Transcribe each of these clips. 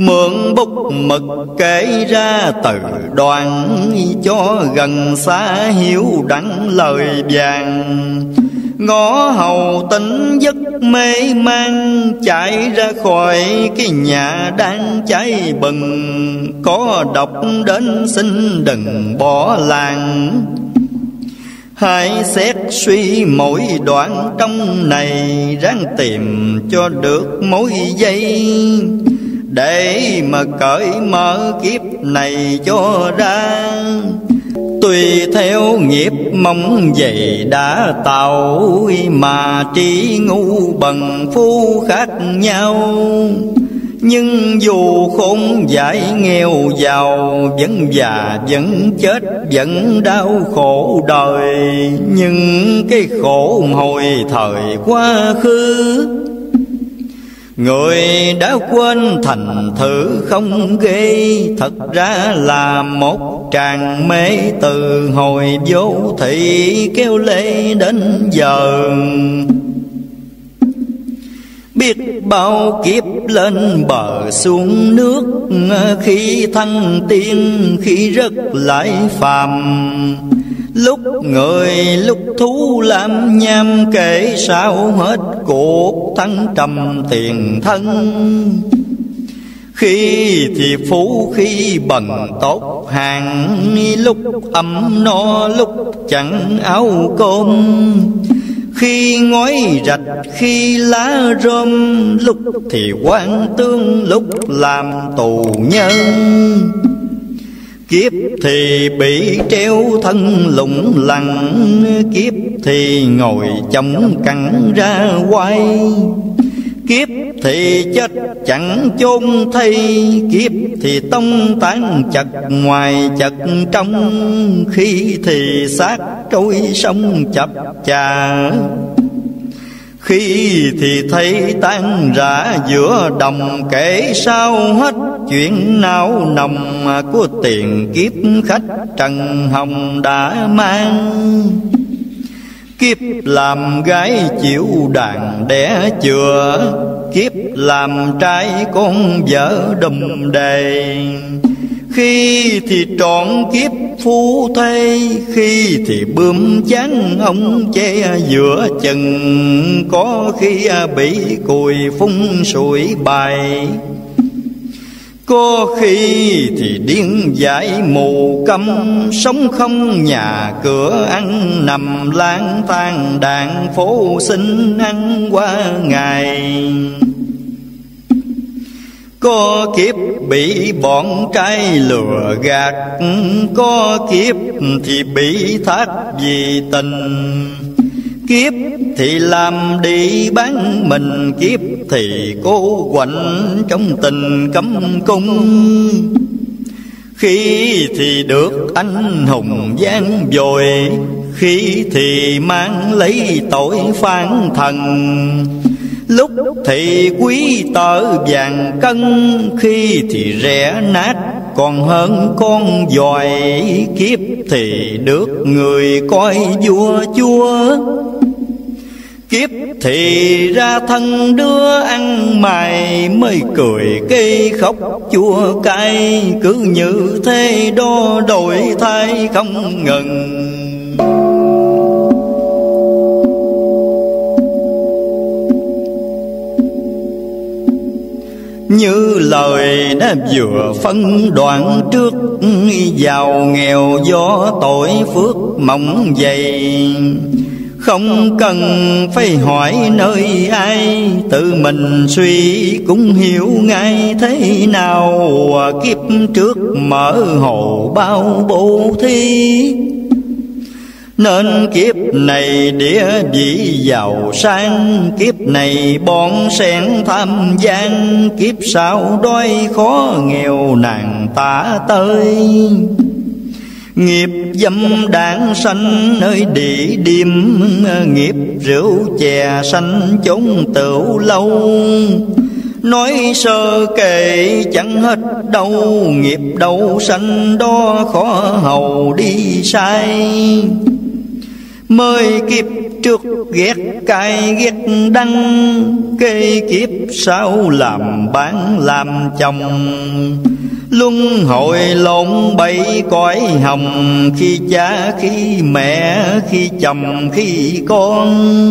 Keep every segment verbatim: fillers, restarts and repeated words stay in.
Mượn bút mực kể ra từ đoạn, cho gần xa hiểu đặng lời vàng. Ngõ hầu tỉnh giấc mê man, chạy ra khỏi cái nhà đang cháy bừng. Có độc đến xin đừng bỏ làng, hãy xét suy mỗi đoạn trong này, ráng tìm cho được mối dây, để mà cởi mở kiếp này cho ra. Tùy theo nghiệp mong vậy đã tạo, mà trí ngu bằng phu khác nhau. Nhưng dù khôn giải nghèo giàu, vẫn già vẫn chết vẫn đau khổ đời. Nhưng cái khổ hồi thời quá khứ, người đã quên thành thử không ghê. Thật ra là một tràng mê từ hồi vô thị kêu lê đến giờ. Biết bao kiếp lên bờ xuống nước, khi thăng tiên khi rớt lại phàm. Lúc người lúc thú làm nham, kể sao hết cuộc thăng trầm tiền thân. Khi thì phú khi bần tốt hàng, lúc ấm no lúc chẳng áo cơm. Khi ngói rạch khi lá rơm, lúc thì quan tương lúc làm tù nhân. Kiếp thì bị treo thân lủng lẳng, kiếp thì ngồi chống cẳng ra quay. Kiếp thì chết chẳng chôn thay, kiếp thì tông tán chật ngoài chật trong. Khi thì xác trôi sông chập chà, khi thì thấy tan rã giữa đồng. Kể sao hết chuyện não nồng, của tiền kiếp khách Trần Hồng đã mang. Kiếp làm gái chịu đàn đẻ chừa, kiếp làm trai con vợ đùm đề. Khi thì trọn kiếp phu thê, khi thì bướm chán ông che giữa chừng. Có khi bị cùi phun sủi bài, có khi thì điên dại mù câm. Sống không nhà cửa ăn nằm lang thang, đàn phố xin ăn qua ngày. Có kiếp bị bọn trai lừa gạt, có kiếp thì bị thác vì tình. Kiếp thì làm đi bán mình, kiếp thì cô quạnh trong tình cấm cung. Khi thì được anh hùng gian dội, khi thì mang lấy tội phán thần. Lúc thì quý tợ vàng cân, khi thì rẻ nát còn hơn con giòi. Kiếp thì được người coi vua chúa, kiếp thì ra thân đứa ăn mày. Mới cười cây khóc chua cay, cứ như thế đó đổi thay không ngừng. Như lời đã vừa phân đoạn trước, giàu nghèo do tội phước mỏng dày. Không cần phải hỏi nơi ai, tự mình suy cũng hiểu ngay thế nào. Kiếp trước mở hồ bao bộ thi, nên kiếp này địa vị giàu sang. Kiếp này bọn sen tham gian, kiếp sau đói khó nghèo nàng tả tơi. Nghiệp dâm đảng sanh nơi địa điểm, nghiệp rượu chè sanh chốn tửu lâu. Nói sơ kể chẳng hết đâu, nghiệp đâu sanh đó khó hầu đi sai. Mới kiếp trước ghét cay ghét đắng, kế kiếp sau làm bán làm chồng. Luân hồi lộn bẫy cõi hồng, khi cha khi mẹ khi chồng khi con.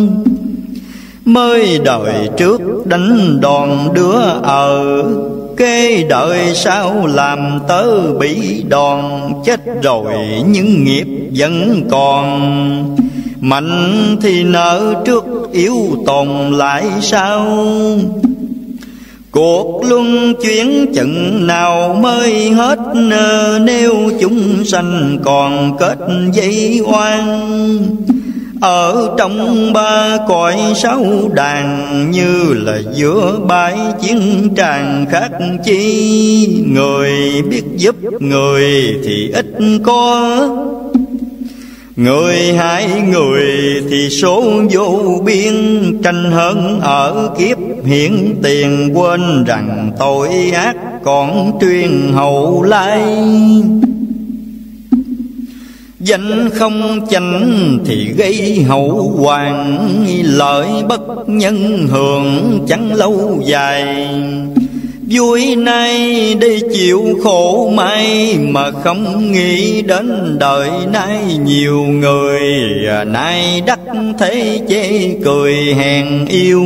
Mới đời trước đánh đòn đứa ở, kế đời sau làm tớ bị đòn. Chết rồi nhưng nghiệp vẫn còn, mạnh thì nợ trước yếu tồn lại sau. Cuộc luân chuyển chừng nào mới hết, nếu chúng sanh còn kết dây oan. Ở trong ba cõi sáu đàn, như là giữa bãi chiến tràng khác chi. Người biết giúp người thì ít có, người hại người thì số vô biên. Tranh hơn ở kiếp hiện tiền, quên rằng tội ác còn truyền hậu lai. Danh không chánh thì gây hậu hoàng, lợi bất nhân hưởng chẳng lâu dài. Vui nay để chịu khổ mai, mà không nghĩ đến đời nay. Nhiều người nay đắc thế chê cười hèn yêu,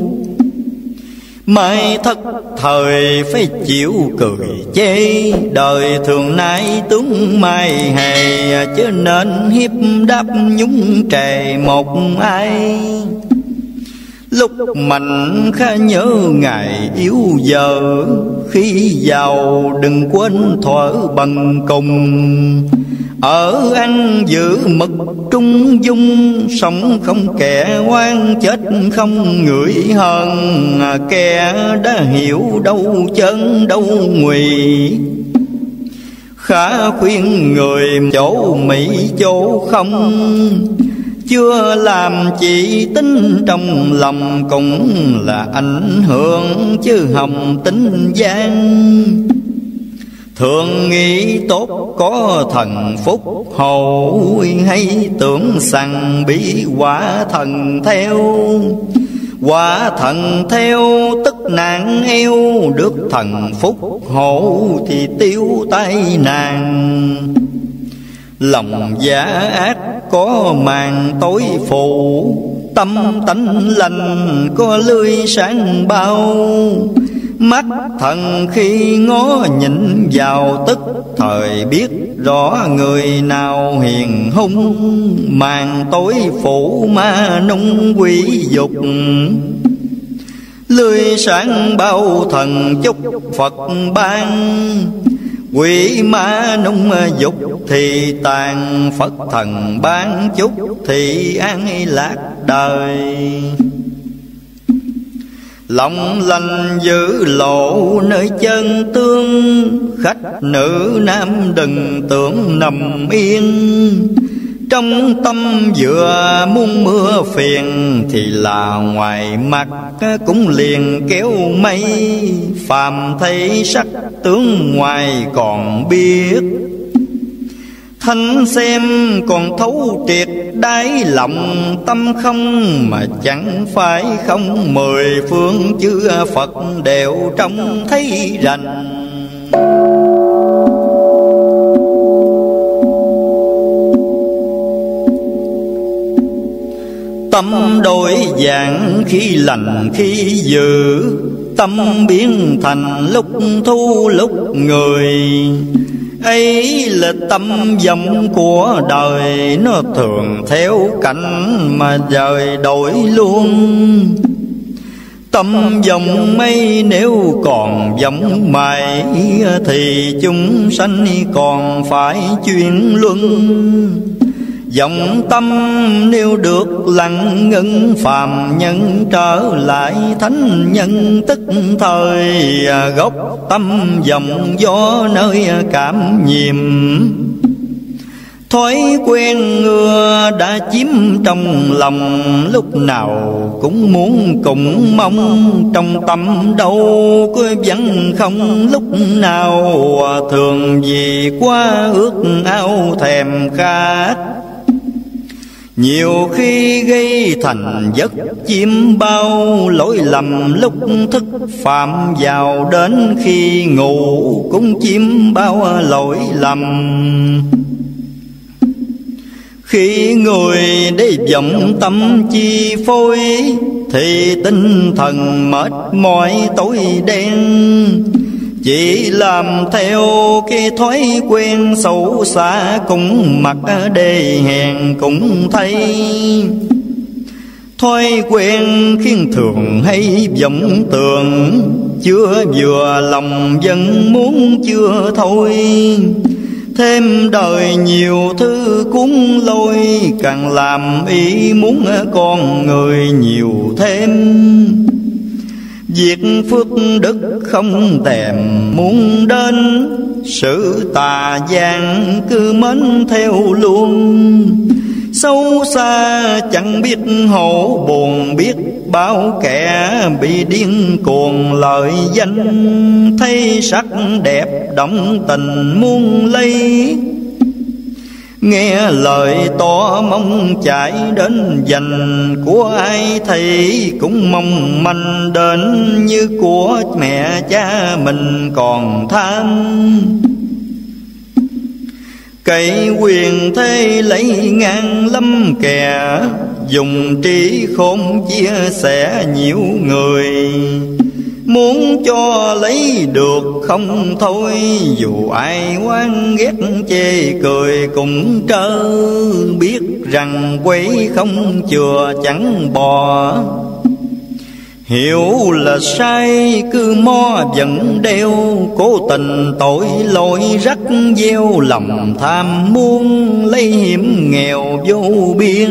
mai thất thời phải chịu cười chê. Đời thường nay tướng mai hề, chứ nên hiếp đáp nhúng trề một ai. Lúc mạnh khá nhớ ngày yếu giờ, khi giàu đừng quên thuở bằng cùng. Ở ăn giữ mực trung dung, sống không kẻ oan, chết không người hơn. Kẻ đã hiểu đâu chân đâu ngụy, khá khuyên người chỗ mỹ chỗ không. Chưa làm chỉ tính trong lòng, cũng là ảnh hưởng chứ hồng tính gian. Thường nghĩ tốt có thần phúc hậu, hay tưởng rằng bị quả thần theo. Quả thần theo tức nạn eo, được thần phúc hộ thì tiêu tai nạn. Lòng giả ác có màn tối phủ, tâm tánh lành có lưới sáng bao. Mắt thần khi ngó nhìn vào, tức thời biết rõ người nào hiền hung. Màn tối phủ ma nung quỷ dục, lưới sáng bao thần chúc Phật ban. Quỷ ma nung dục thì tàn, Phật thần ban chúc thì an lạc đời. Lòng lành giữ lộ nơi chân tương, khách nữ nam đừng tưởng nằm yên. Trong tâm vừa muốn mưa phiền, thì là ngoài mặt cũng liền kéo mây. Phàm thấy sắc tướng ngoài còn biết, thanh xem còn thấu triệt đáy lòng. Tâm không mà chẳng phải không, mười phương chư Phật đều trông thấy rành. Tâm đổi dạng khi lành khi dữ, tâm biến thành lúc thu lúc người. Ấy là tâm vọng của đời, nó thường theo cảnh mà trời đổi luôn. Tâm vọng mây nếu còn vọng mãi, thì chúng sanh còn phải chuyển luân. Vọng tâm nếu được lặng ngưng, phàm nhân trở lại thánh nhân tức thời. Gốc tâm vọng do nơi cảm nhiệm, thói quen ngừa đã chiếm trong lòng. Lúc nào cũng muốn cùng mong, trong tâm đâu có vẫn không lúc nào. Thường vì quá ước ao thèm khát, Nhiều khi gây thành giấc chim bao, lỗi lầm lúc thức phạm vào, đến khi ngủ cũng chim bao lỗi lầm. Khi người để vọng tâm chi phối, thì tinh thần mệt mỏi tối đen. Chỉ làm theo cái thói quen xấu xa, cũng mặc đê hèn cũng thấy. Thói quen khiến thường hay vọng tưởng, chưa vừa lòng vẫn muốn chưa thôi. Thêm đời nhiều thứ cuốn lôi, càng làm ý muốn con người nhiều thêm. Việc phước đức không thèm muốn đến, sự tà gian cứ mến theo luôn. Sâu xa chẳng biết hổ buồn, biết bao kẻ bị điên cuồng lợi danh. Thấy sắc đẹp động tình muốn lấy, nghe lời to mong chạy đến giành. Của ai thì cũng mong manh đến, như của mẹ cha mình còn tham. Cậy quyền thế lấy ngang lắm kẻ, dùng trí khôn chia sẻ nhiều người. Muốn cho lấy được không thôi, dù ai oán ghét chê cười cũng trơ. Biết rằng quấy không chừa chẳng bò, hiểu là sai cứ mo vẫn đeo. Cố tình tội lỗi rắc gieo, lòng tham muốn lấy hiểm nghèo vô biên.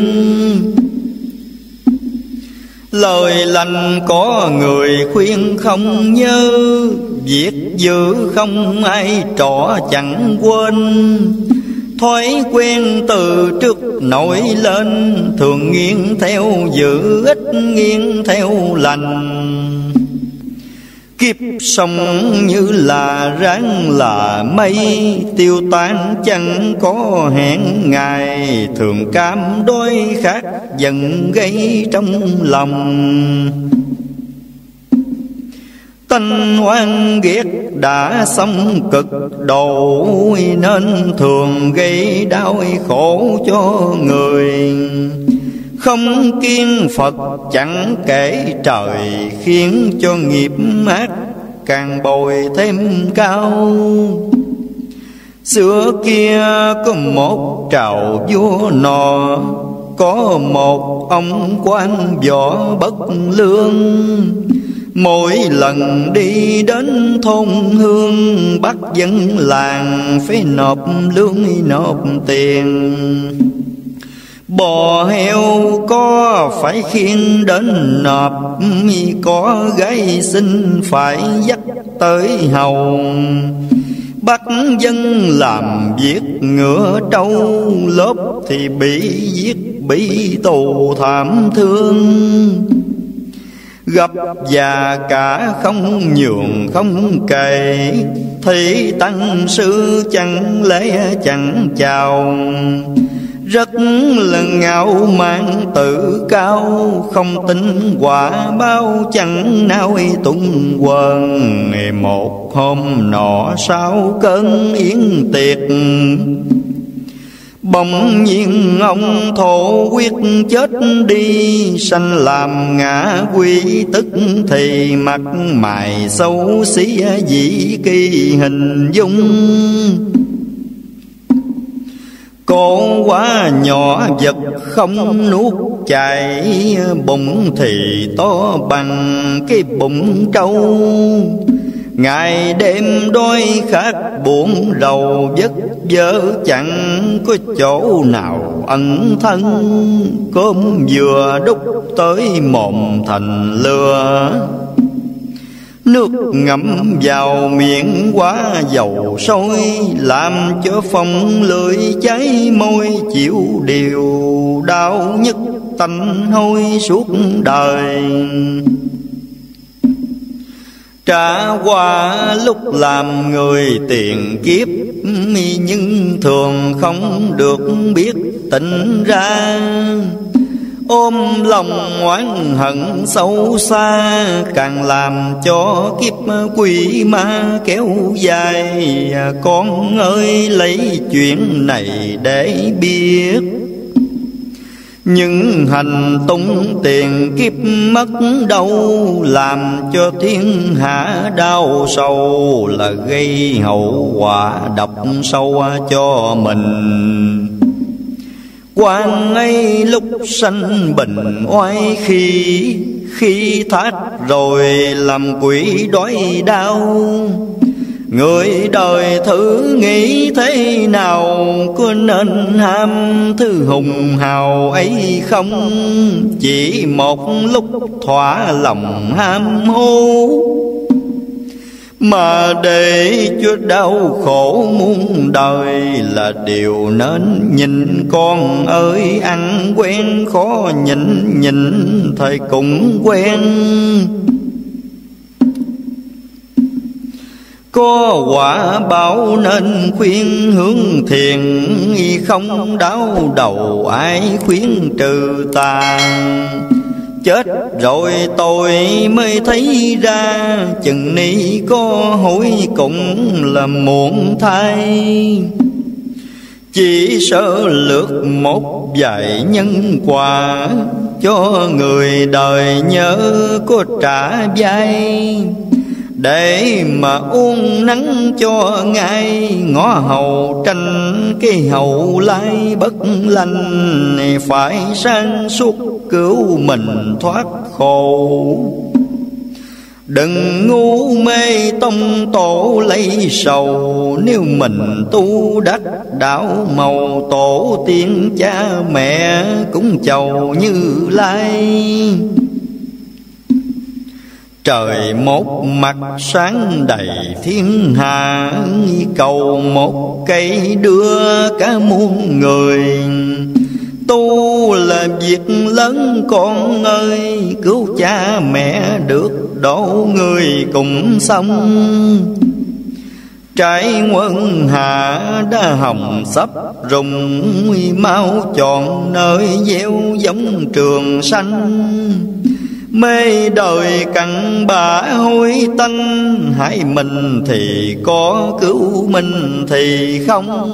Lời lành có người khuyên không nhớ, việc dữ không ai trỏ chẳng quên. Thói quen từ trước nổi lên, thường nghiêng theo dữ ít nghiêng theo lành. Kiếp sống như là ráng là mây, tiêu tan chẳng có hẹn ngày. Thường cam đôi khác dần gây trong lòng, tanh oan ghét đã xong cực độ. Nên thường gây đau khổ cho người, không kiên Phật chẳng kể trời. Khiến cho nghiệp ác càng bồi thêm cao. Xưa kia có một trào vua nọ, có một ông quan võ bất lương. Mỗi lần đi đến thôn hương, bắt dân làng phải nộp lương nộp tiền. Bò heo có phải khiêng đến nộp, có gái xinh phải dắt tới hầu. Bắt dân làm việc ngựa trâu, lốp thì bị giết bị tù thảm thương. Gặp già cả không nhường không kể, thì tăng sư chẳng lễ chẳng chào. Rất là ngạo mạn tự cao, không tin quả báo chẳng nao tung quần. Một hôm nọ sau cơn yến tiệc, bỗng nhiên ông thổ quyết chết đi. Sanh làm ngã quỷ tức thì mặt mày xấu xí dĩ kỳ hình dung. Con quá nhỏ vật không nuốt chảy, bụng thì to bằng cái bụng trâu. Ngày đêm đói khát buồn rầu, vất vơ chẳng có chỗ nào ẩn thân. Cơm vừa đút tới mồm thành lửa, nước ngậm vào miệng quá dầu sôi. Làm cho phong lưỡi cháy môi, chịu điều đau nhức tanh hôi suốt đời. Trả qua lúc làm người tiền kiếp, nhưng thường không được biết tỉnh ra. Ôm lòng oán hận sâu xa, càng làm cho kiếp quỷ ma kéo dài. Con ơi lấy chuyện này để biết, những hành tung tiền kiếp mất đâu, làm cho thiên hạ đau sầu, là gây hậu quả độc sâu cho mình. Quan ấy lúc sanh bình oai khi, khi thác rồi làm quỷ đói đau. Người đời thử nghĩ thế nào, có nên ham thứ hùng hào ấy không? Chỉ một lúc thỏa lòng ham hố, mà để cho đau khổ muôn đời là điều nên nhìn. Con ơi ăn quen khó nhịn, nhịn thời cũng quen. Có quả báo nên khuyên hướng thiền, không đau đầu ai khuyên trừ tà. Chết rồi tôi mới thấy ra, chừng ni có hối cũng là muộn thay. Chỉ sợ lược một vài nhân quả, cho người đời nhớ có trả vai. Để mà uống nắng cho ngay, ngõ hầu tranh cái hậu lai bất lành. Phải sáng suốt cứu mình thoát khổ, đừng ngu mê tông tổ lấy sầu. Nếu mình tu đắc đạo màu, tổ tiên cha mẹ cũng chầu Như Lai. Trời một mặt sáng đầy thiên hạ, cầu một cây đưa cả muôn người. Tu là việc lớn con ơi, cứu cha mẹ được độ người cùng xong. Trái quân hạ đã hồng sắp rụng, mau chọn nơi gieo giống trường xanh. Mê đời cặn bã hôi tanh, hại mình thì có cứu mình thì không.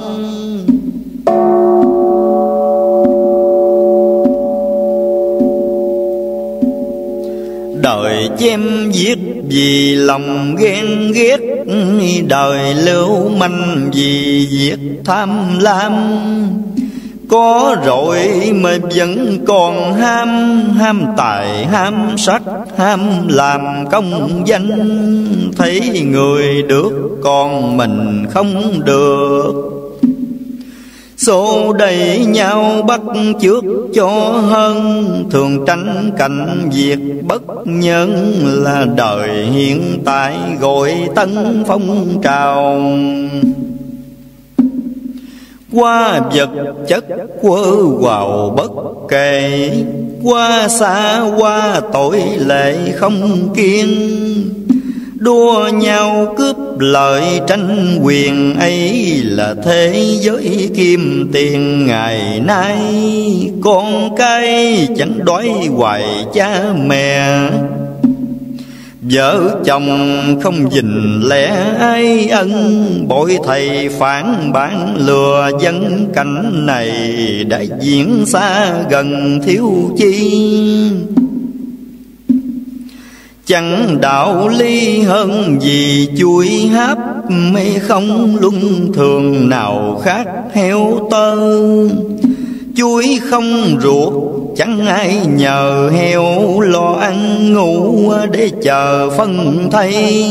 Đời chém giết vì lòng ghen ghét, đời lưu manh vì việc tham lam. Có rồi mà vẫn còn ham, ham tài, ham sắc, ham làm công danh. Thấy người được còn mình không được, xô đẩy nhau bắt chước cho hơn. Thường tranh cạnh việc bất nhân, là đời hiện tại gọi tân phong trào. Qua vật chất quơ quào bất kể, qua xa qua tội lệ không kiên. Đua nhau cướp lợi tranh quyền ấy, là thế giới kim tiền ngày nay. Con cái chẳng đói hoài cha mẹ, vợ chồng không gìn lẽ ai ân. Bội thầy phản bản lừa dân, cảnh này đã diễn xa gần thiếu chi. Chẳng đạo lý hơn gì chuối háp, mê không luân thường nào khác heo tơ. Chuối không ruột chẳng ai nhờ heo, lo ăn ngủ để chờ phân thay.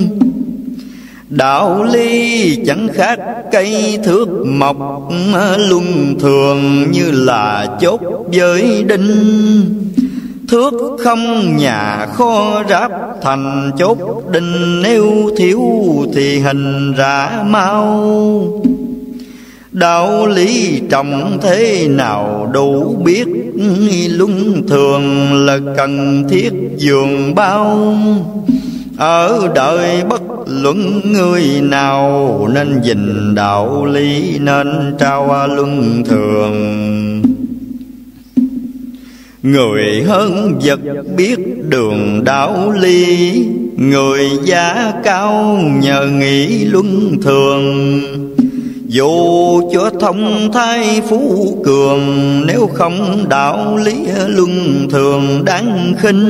Đạo lý chẳng khác cây thước mọc, luân thường như là chốt với đinh. Thước không nhà kho ráp thành chốt đinh, nếu thiếu thì hình rã mau. Đạo lý trọng thế nào đủ biết, luân thường là cần thiết giường bao. Ở đời bất luận người nào, nên gìn đạo lý nên trao luân thường. Người hơn vật biết đường đạo lý, người giá cao nhờ nghĩ luân thường. Dù cho thông thái phú cường, nếu không đạo lý luân thường đáng khinh.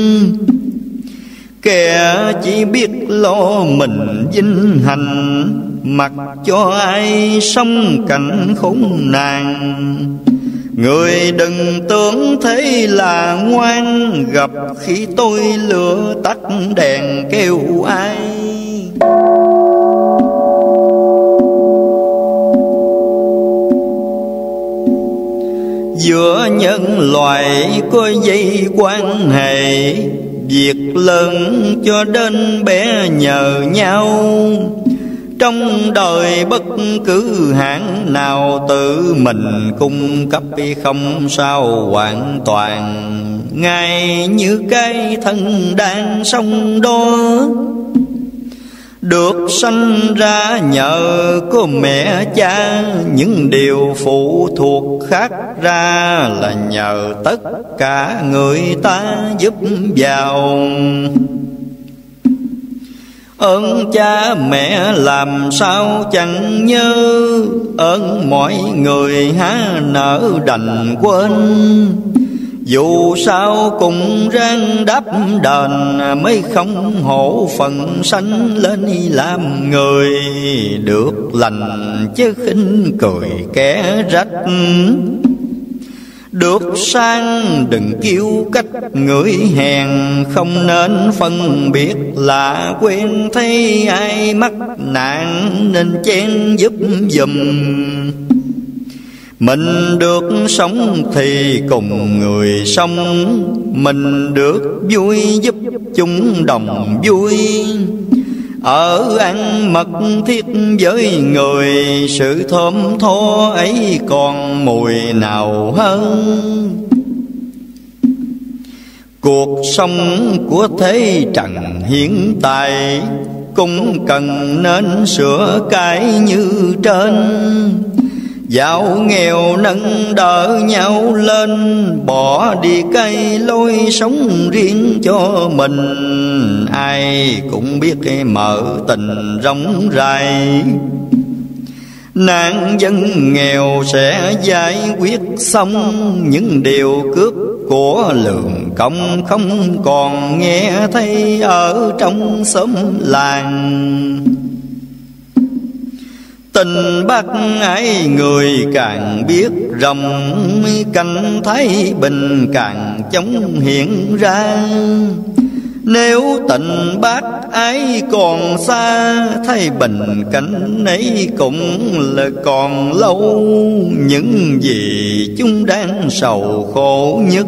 Kẻ chỉ biết lo mình vinh hành, mặc cho ai sống cảnh khốn nạn. Người đừng tưởng thế là ngoan, gặp khi tôi lửa tắt đèn kêu ai. Giữa nhân loại có dây quan hệ, việc lớn cho đến bé nhờ nhau. Trong đời bất cứ hạng nào, tự mình cung cấp không sao hoàn toàn. Ngay như cái thân đang sống đó, được sanh ra nhờ có mẹ cha. Những điều phụ thuộc khác ra là nhờ tất cả người ta giúp vào. Ơn cha mẹ làm sao chẳng nhớ, ơn mọi người há nỡ đành quên. Dù sao cũng ráng đáp đền, mới không hổ phần sanh lên làm người. Được lành chứ khinh cười kẻ rách, được sang đừng kêu cách người hèn. Không nên phân biệt là quen, thấy ai mắc nạn nên chen giúp giùm. Mình được sống thì cùng người sống, mình được vui giúp chúng đồng vui. Ở ăn mật thiết với người, sự thơm tho ấy còn mùi nào hơn. Cuộc sống của thế trần hiện tại, cũng cần nên sửa cái như trên. Giàu nghèo nâng đỡ nhau lên, bỏ đi cái lối sống riêng cho mình. Ai cũng biết mở tình rộng rãi, nạn dân nghèo sẽ giải quyết xong. Những điều cướp của lượng công không còn nghe thấy ở trong xóm làng. Tình bác ái người càng biết rộng, cảnh thái bình càng chóng hiện ra. Nếu tình bác ái còn xa, thay bình cảnh ấy cũng là còn lâu. Những gì chúng đang sầu khổ nhất,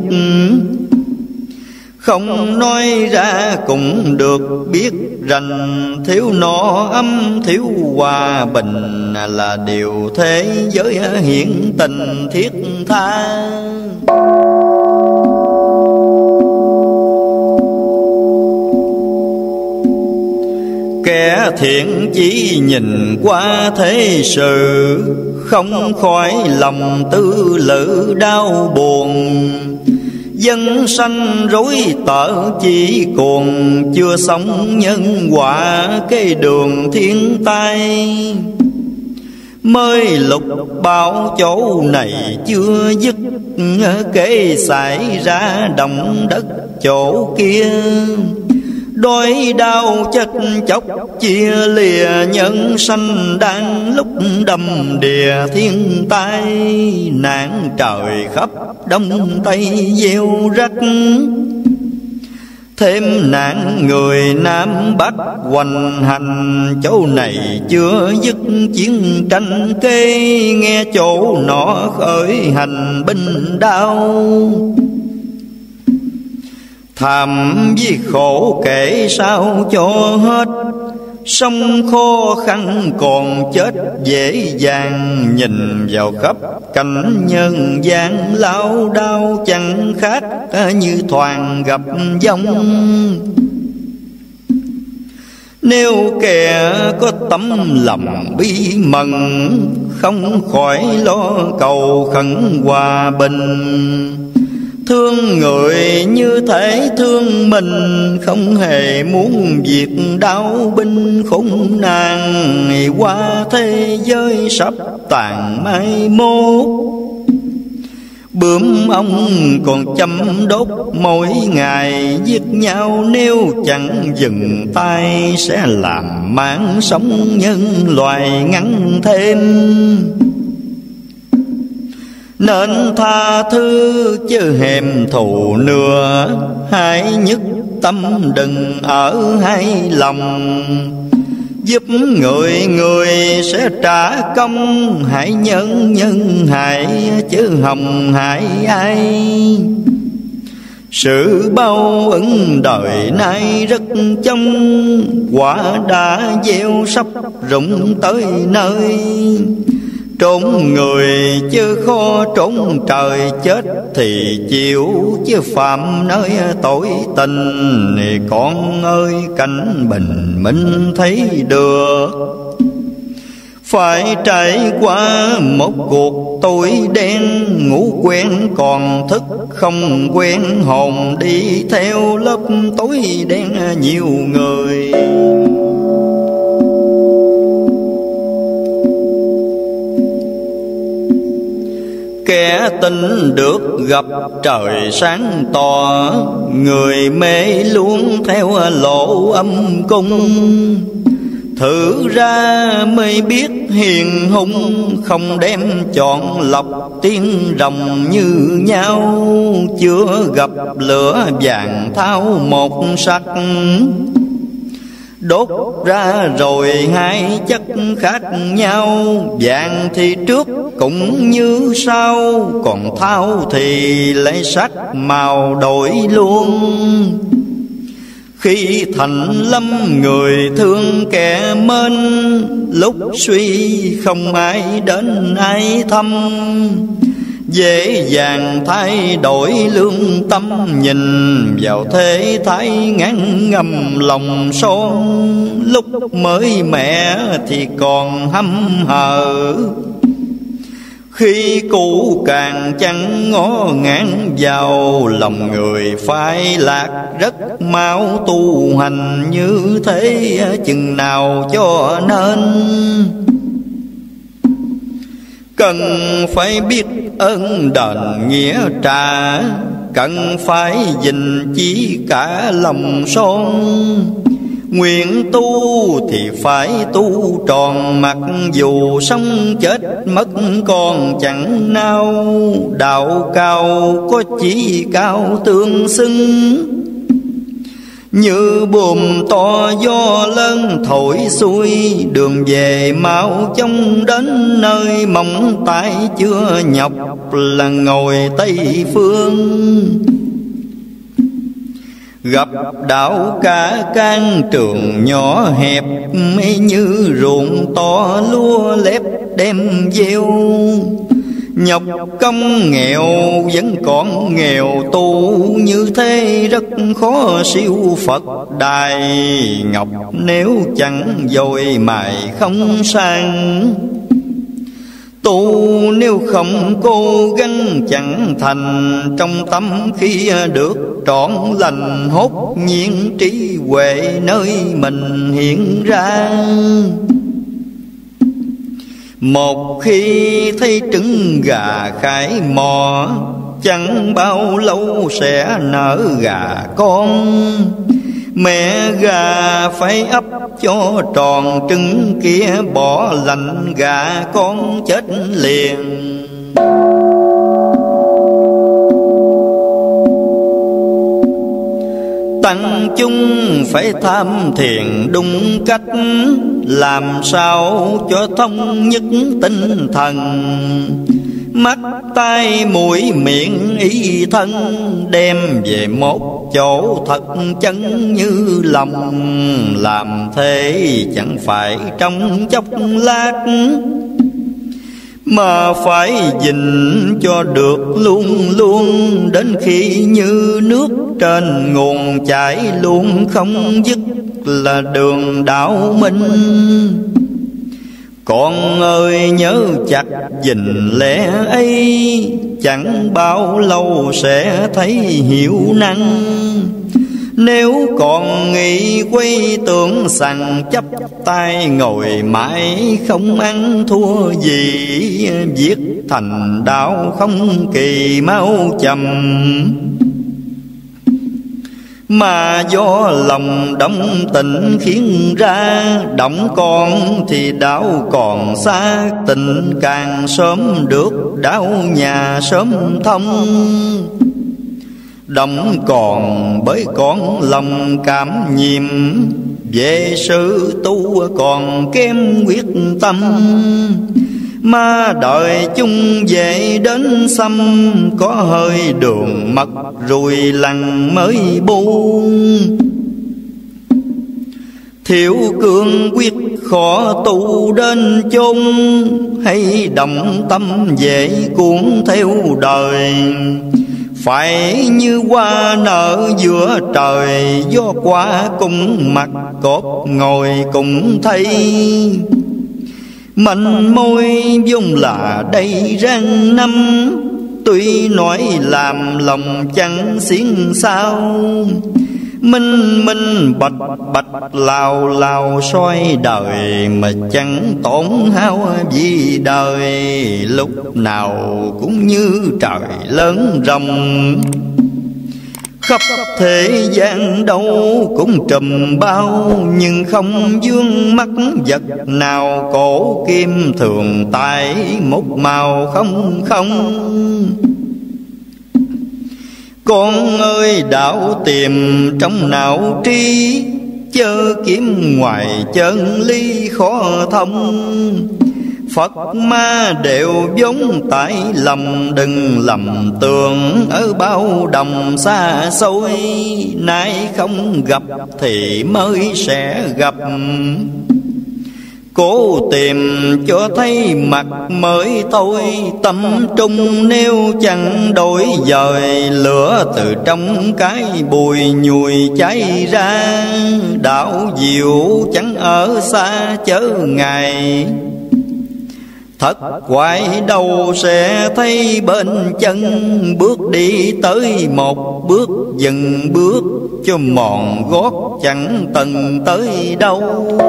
không nói ra cũng được biết rằng. Thiếu no ấm thiếu hòa bình, là điều thế giới hiện tình thiết tha. Kẻ thiện chỉ nhìn qua thế sự, không khỏi lòng tư lự đau buồn. Dân sanh rối tở chỉ cuồng, chưa sống nhân quả cái đường thiên tai. Mới lục bao chỗ này chưa dứt, kể xảy ra động đất chỗ kia. Đói đau chất chốc chia lìa, nhân sanh đang lúc đầm đìa thiên tai. Nạn trời khắp đông tây gieo rắc, thêm nạn người Nam Bắc hoành hành. Chỗ này chưa dứt chiến tranh kê, nghe chỗ nọ khởi hành binh đao. Thảm với khổ kể sao cho hết, sống khó khăn còn chết dễ dàng. Nhìn vào khắp cảnh nhân gian lao đao, chẳng khác như thoàn gặp giông. Nếu kẻ có tấm lòng bi mẫn, không khỏi lo cầu khẩn hòa bình. Thương người như thể thương mình, không hề muốn việc đau binh khốn nạn. Qua thế giới sắp tàn mai mốt, bướm ong còn chăm đốt mỗi ngày giết nhau. Nếu chẳng dừng tay sẽ làm mạng sống nhân loài ngắn thêm. Nên tha thứ chứ hèm thù nữa, hãy nhất tâm đừng ở hai lòng. Giúp người người sẽ trả công, hãy nhân nhân hại chứ hồng hại ai. Sự bao ứng đời nay rất trong, quả đã gieo sắp rụng tới nơi. Trốn người chứ khó trốn trời, chết thì chịu chứ phạm nơi tội tình. Con ơi cảnh bình minh thấy được, phải trải qua một cuộc tối đen. Ngủ quen còn thức không quen, hồn đi theo lớp tối đen nhiều người. Kẻ tin được gặp trời sáng tỏ, người mê luôn theo lộ âm cung. Thử ra mới biết hiền hung, không đem chọn lọc tiên rồng như nhau. Chưa gặp lửa vàng thao một sắc, đốt ra rồi hai chất khác nhau. Vàng thì trước cũng như sau, còn thao thì lấy sắc màu đổi luôn. Khi thành lâm người thương kẻ mến, lúc suy không ai đến ai thăm. Dễ dàng thay đổi lương tâm, nhìn vào thế thái ngán ngầm lòng son. Lúc mới mẹ thì còn hăm hờ, khi cũ càng chẳng ngó ngán vào. Lòng người phai lạc rất mau, tu hành như thế chừng nào cho nên. Cần phải biết ơn đền nghĩa trả, cần phải gìn chỉ cả lòng son. Nguyện tu thì phải tu tròn, mặc dù sống chết mất còn chẳng nao. Đạo cao có chỉ cao tương xưng, như buồm to gió lớn thổi xuôi. Đường về mau chóng đến nơi, mong tay chưa nhọc là ngồi Tây Phương. Gặp đảo cả can trường nhỏ hẹp, như ruộng to lúa lép đem gieo. Nhọc công nghèo vẫn còn nghèo tu, như thế rất khó siêu Phật đài ngọc. Nếu chẳng dồi mài không sang, tu nếu không cố gắng chẳng thành. Trong tâm khi được trọn lành, hốt nhiên trí huệ nơi mình hiện ra. Một khi thấy trứng gà khai mò, chẳng bao lâu sẽ nở gà con. Mẹ gà phải ấp cho tròn trứng kia, bỏ lạnh gà con chết liền. Tăng chúng phải tham thiền đúng cách, làm sao cho thông nhất tinh thần. Mắt tai mũi miệng ý thân, đem về một chỗ thật chân như lòng. Làm thế chẳng phải trong chốc lát, mà phải gìn cho được luôn luôn. Đến khi như nước trên nguồn chảy luôn không dứt, là đường đạo minh. Con ơi nhớ chặt gìn lẽ ấy, chẳng bao lâu sẽ thấy hiểu năng. Nếu còn nghĩ quay tưởng rằng chấp tay ngồi mãi không ăn thua gì, viết thành đạo không kỳ mau chậm. Mà do lòng động tình khiến ra, động còn thì đạo còn xa. Tình càng sớm được đạo nhà sớm thông. Động còn bởi con lòng cảm nhiệm, về sự tu còn kém quyết tâm. Mà đợi chung về đến xăm, có hơi đường mật rồi lằn mới buông. Thiếu cương quyết khó tu đến chốn, hay đồng tâm về cuốn theo đời. Phải như hoa nở giữa trời, gió qua cùng mặt cột ngồi cùng thấy. Mạnh môi vốn là đầy răng năm, tuy nói làm lòng chẳng xiên sao. Minh minh bạch bạch lào lào soi đời, mà chẳng tổn hao gì đời. Lúc nào cũng như trời lớn rồng, khắp thế gian đâu cũng trùm bao. Nhưng không vương mắt vật nào, cổ kim thường tại một màu không không. Con ơi đạo tìm trong não trí, chớ kiếm ngoài chân lý khó thông. Phật ma đều vốn tại lầm, đừng lầm tưởng ở bao đồng xa xôi. Nay không gặp thì mới sẽ gặp, cố tìm cho thấy mặt mới thôi. Tâm trung nếu chẳng đổi dời, lửa từ trong cái bùi nhùi cháy ra. Đạo diệu chẳng ở xa chớ ngài, thất quái đâu sẽ thấy bên chân. Bước đi tới một bước dừng bước, cho mòn gót chẳng từng tới đâu.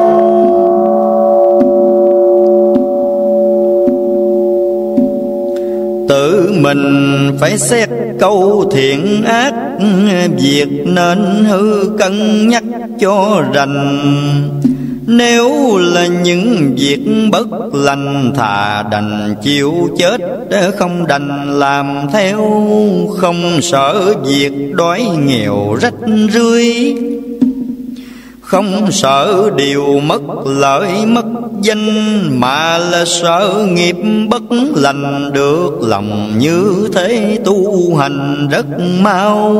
Tự mình phải xét câu thiện ác, việc nên hư cân nhắc cho rành. Nếu là những việc bất lành, thà đành chịu chết không đành làm theo. Không sợ việc đói nghèo rách rưới, không sợ điều mất lợi mất danh, mà là sợ nghiệp bất lành. Được lòng như thế tu hành rất mau.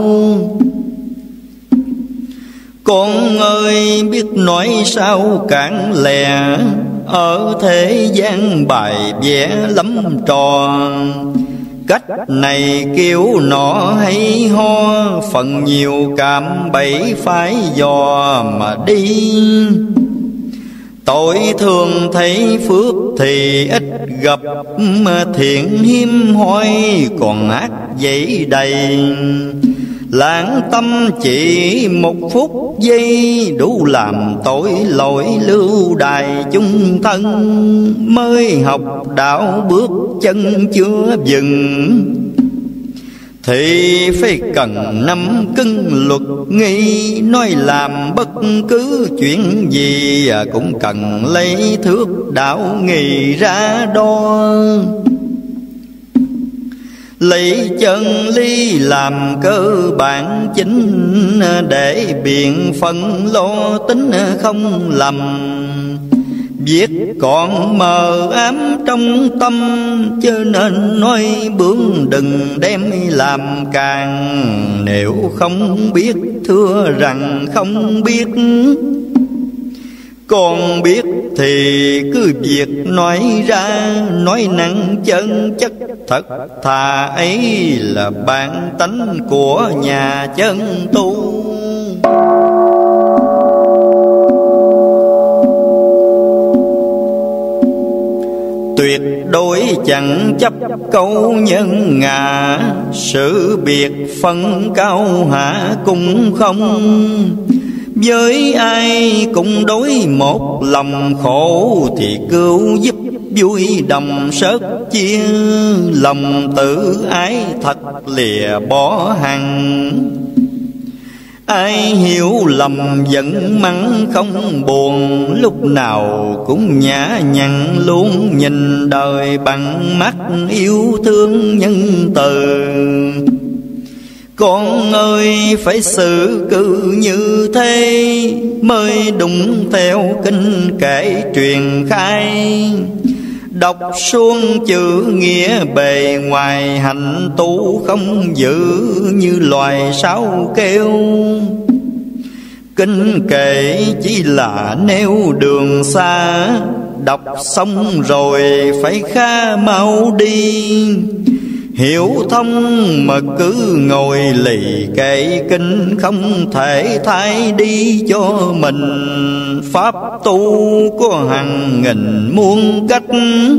Con ơi biết nói sao cản lè, ở thế gian bài vẽ lắm trò. Cách này kêu nọ hay ho, phần nhiều cảm bẫy phải dò mà đi. Tội thường thấy phước thì ít gặp, mà thiện hiếm hoi còn ác dẫy đầy. Lãng tâm chỉ một phút giây, đủ làm tội lỗi lưu đày chung thân. Mới học đạo bước chân chưa dừng, thì phải cần nắm cưng luật nghi. Nói làm bất cứ chuyện gì, cũng cần lấy thước đạo nghi ra đo. Lấy chân lý làm cơ bản chính, để biện phân lo tính không lầm. Việc còn mờ ám trong tâm, cho nên nói bướng đừng đem làm càng. Nếu không biết thưa rằng không biết, còn biết thì cứ việc nói ra. Nói năng chân chất thật thà ấy, là bản tánh của nhà chân tu. tuyệt đối chẳng chấp câu nhân ngã, sự biệt phân cao hạ cũng không. Với ai cũng đối một lòng khổ, thì cứu giúp vui đồng sớt chia. Lòng tự ái thật lìa bỏ hằng, ai hiểu lầm giận mắng không buồn. Lúc nào cũng nhã nhặn luôn nhìn đời bằng mắt yêu thương nhân từ. Con ơi phải xử cư như thế, mới đúng theo kinh kệ truyền khai. Đọc xuông chữ nghĩa bề ngoài, hành tu không giữ như loài sáo kêu. Kinh kệ chỉ là nêu đường xa, đọc xong rồi phải khá mau đi. Hiểu thông mà cứ ngồi lì kệ kinh, không thể thay đi cho mình. Pháp tu có hàng nghìn muôn cách,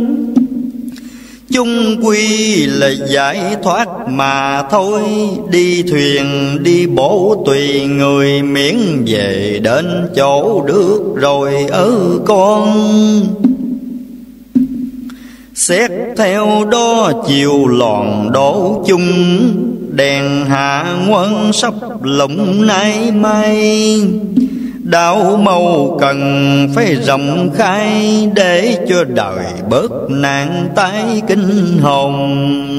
chung quy là giải thoát mà thôi. Đi thuyền đi bộ tùy người, miễn về đến chỗ được rồi ở con. Xét theo đó chiều lòn đổ chung, đèn hạ ngoan sắp lộng nay mai. Đạo màu cần phải rộng khai, để cho đời bớt nạn tái kinh hồn.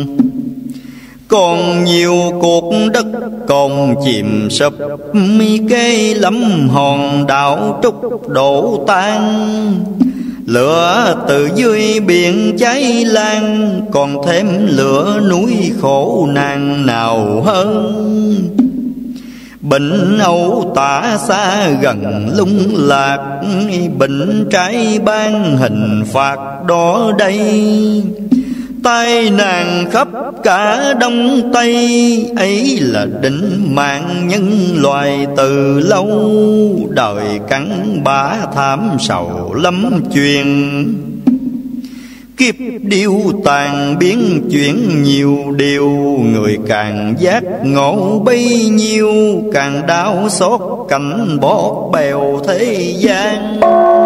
Còn nhiều cuộc đất còn chìm sập, cây lắm hòn đảo trúc đổ tan. Lửa từ dưới biển cháy lan, còn thêm lửa núi khổ nạn nào hơn. Bệnh âu tả xa gần lung lạc, bệnh trái ban hình phạt đó đây. Tai nạn khắp cả Đông Tây, ấy là định mạng nhân loài từ lâu. Đời cắn bã thảm sầu lắm chuyện, kiếp điêu tàn biến chuyển nhiều điều. Người càng giác ngộ bấy nhiêu, càng đau xót cảnh bót bèo thế gian.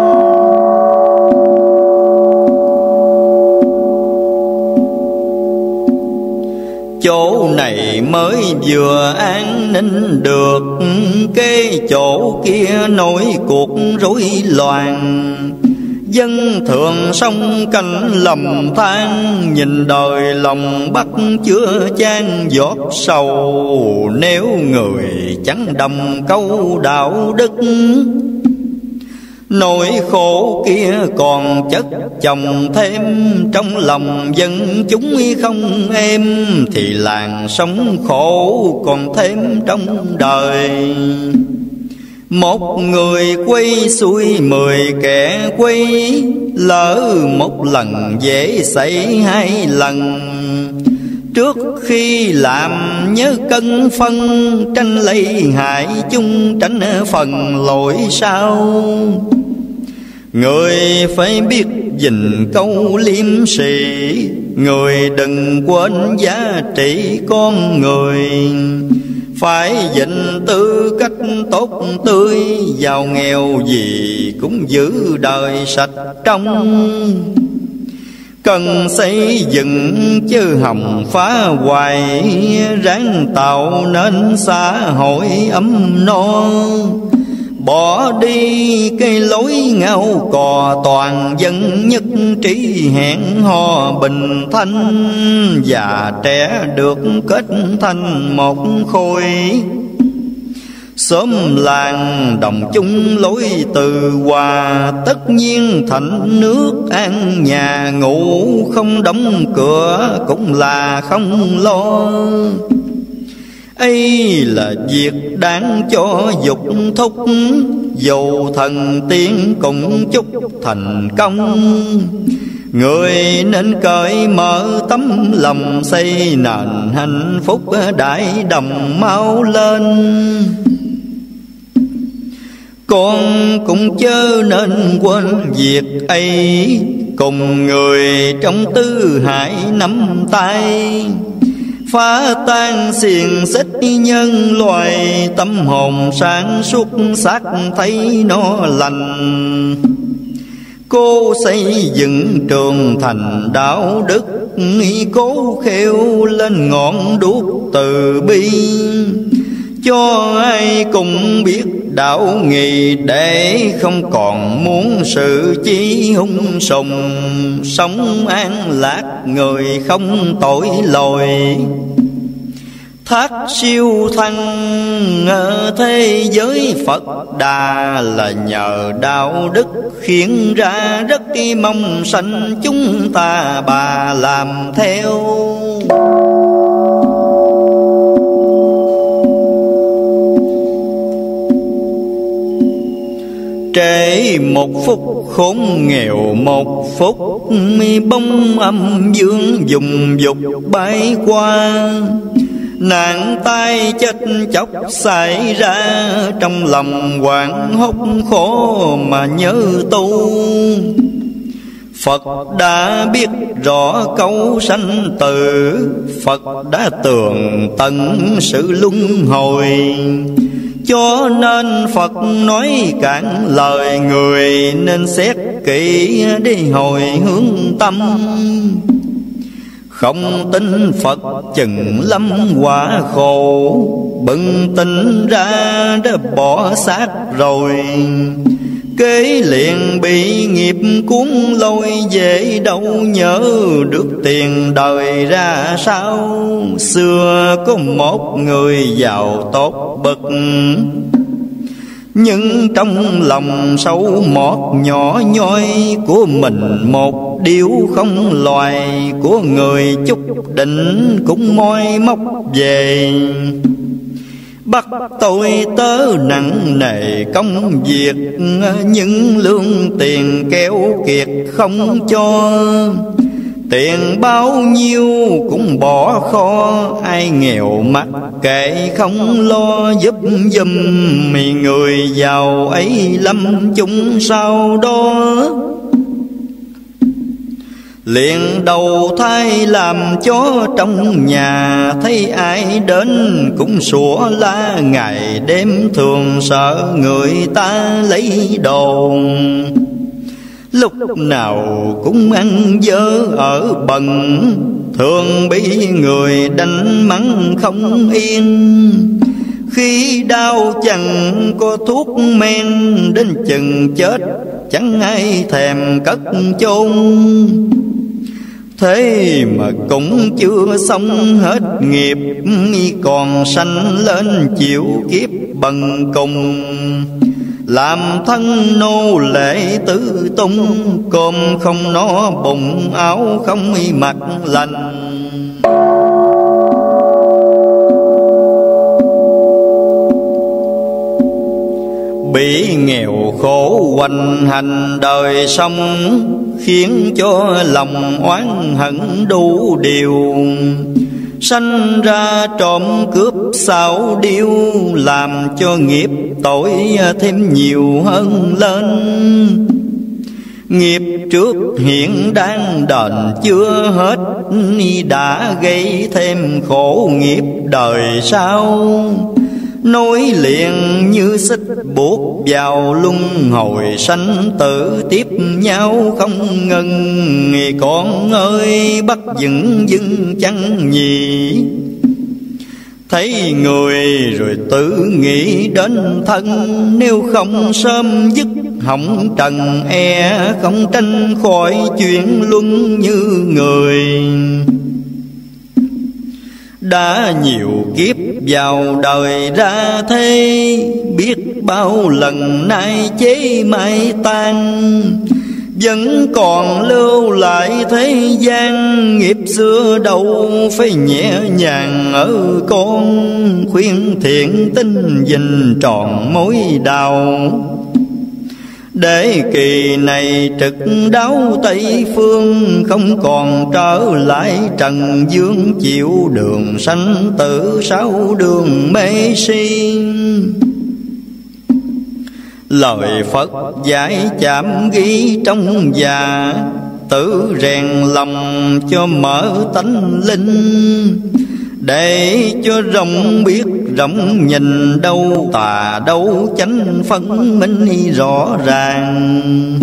Chỗ này mới vừa an ninh được, cái chỗ kia nổi cuộc rối loạn. Dân thường sông canh lầm than, nhìn đời lòng bắt chưa chan giọt sầu. Nếu người chẳng đầm câu đạo đức, nỗi khổ kia còn chất chồng thêm. Trong lòng dân chúng không êm, thì làng sống khổ còn thêm trong đời. Một người quay xuôi mười kẻ quay, lỡ một lần dễ xảy hai lần. Trước khi làm nhớ cân phân, tranh lấy hại chung tránh phần lỗi sau. Người phải biết gìn câu liêm sỉ, người đừng quên giá trị con người. Phải dình tư cách tốt tươi, giàu nghèo gì cũng giữ đời sạch trong. Cần xây dựng chứ hòng phá hoại, ráng tạo nên xã hội ấm no. Bỏ đi cái lối ngao cò, toàn dân nhất trí hẹn hò bình thanh. Già trẻ được kết thành một khối, xóm làng đồng chung lối từ hòa. Tất nhiên thành nước an nhà ngủ, không đóng cửa cũng là không lo. ấy là việc đáng cho dục thúc, dù thần tiên cũng chúc thành công. Người nên cởi mở tấm lòng, xây nền hạnh phúc đại đồng mau lên. Con cũng chớ nên quên việc ấy, cùng người trong tứ hải nắm tay, phá tan xiềng xích nhân loại, tâm hồn sáng suốt xác thấy nó lành. Cố xây dựng trường thành đạo đức, cố khêu lên ngọn đuốc từ bi, cho ai cùng biết đạo nghĩa, để không còn muốn sự chí hung sùng, sống an lạc người không tội lỗi. Thác siêu thăng ở thế giới Phật Đà, là nhờ đạo đức khiến ra rất mong sanh chúng ta bà làm theo. Trễ một phút khốn nghèo một phút, bông âm dương dùng dục bay qua. Nạn tai chết chóc xảy ra, trong lòng hoảng hốt khổ mà nhớ tu. Phật đã biết rõ câu sanh tử, Phật đã tường tận sự luân hồi. Cho nên Phật nói cạn lời người, nên xét kỹ đi hồi hướng tâm. Không tin Phật chừng lâm quả khổ, bừng tỉnh ra đã bỏ xác rồi. Kế liền bị nghiệp cuốn lôi, dễ đâu nhớ được tiền đời ra sao. Xưa có một người giàu tốt bậc, nhưng trong lòng sâu mọt nhỏ nhoi của mình một điều không loài, của người chút định cũng moi móc về. Bắt tôi tớ nặng nề công việc, những lương tiền kéo kiệt không cho. Tiền bao nhiêu cũng bỏ kho, ai nghèo mặc kệ không lo giúp giùm. Mì người giàu ấy lâm chung sau đó, liền đầu thai làm chó trong nhà. Thấy ai đến cũng sủa la, ngày đêm thường sợ người ta lấy đồ. Lúc nào cũng ăn dơ ở bần, thường bị người đánh mắng không yên. Khi đau chẳng có thuốc men, đến chừng chết chẳng ai thèm cất chôn. Thế mà cũng chưa xong hết nghiệp, còn sanh lên chịu kiếp bần cùng. Làm thân nô lệ tứ tung, cơm không no bụng, áo không mặc lành. Bị nghèo khổ hoành hành đời sống, khiến cho lòng oán hận đủ điều. Sanh ra trộm cướp xảo điêu, làm cho nghiệp tội thêm nhiều hơn lên. Nghiệp trước hiện đang đền chưa hết, đã gây thêm khổ nghiệp đời sau. Nối liền như xích buộc vào luân hồi, sanh tử tiếp nhau không ngừng. Con ơi bắt dừng dừng chẳng nhỉ, thấy người rồi tự nghĩ đến thân. Nếu không sớm dứt hỏng trần, e không tranh khỏi chuyện luân như người. Đã nhiều kiếp vào đời ra thế, biết bao lần nay chế mai tan. Vẫn còn lưu lại thế gian, nghiệp xưa đâu phải nhẹ nhàng ở con. Khuyên thiện tinh dình tròn mối đau, để kỳ này trực đáo Tây Phương. Không còn trở lại trần dương, chịu đường sanh tử sáu đường mê si. Lời Phật dạy chạm ghi trong già, tự rèn lòng cho mở tánh linh, để cho rộng biết rộng nhìn, đâu tà đâu chánh phân minh rõ ràng.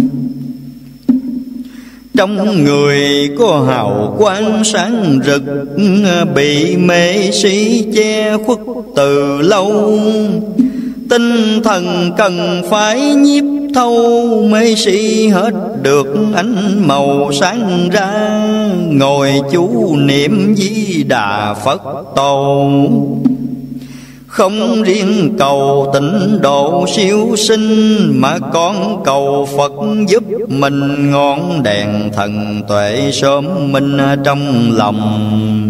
Trong người có hào quang sáng rực, bị mê si che khuất từ lâu. Tinh thần cần phải nhiếp thâu, mê si hết được ánh màu sáng ra. Ngồi chú niệm Di Đà Phật Tổ, không riêng cầu tịnh độ siêu sinh, mà còn cầu Phật giúp mình ngọn đèn thần tuệ sớm minh trong lòng.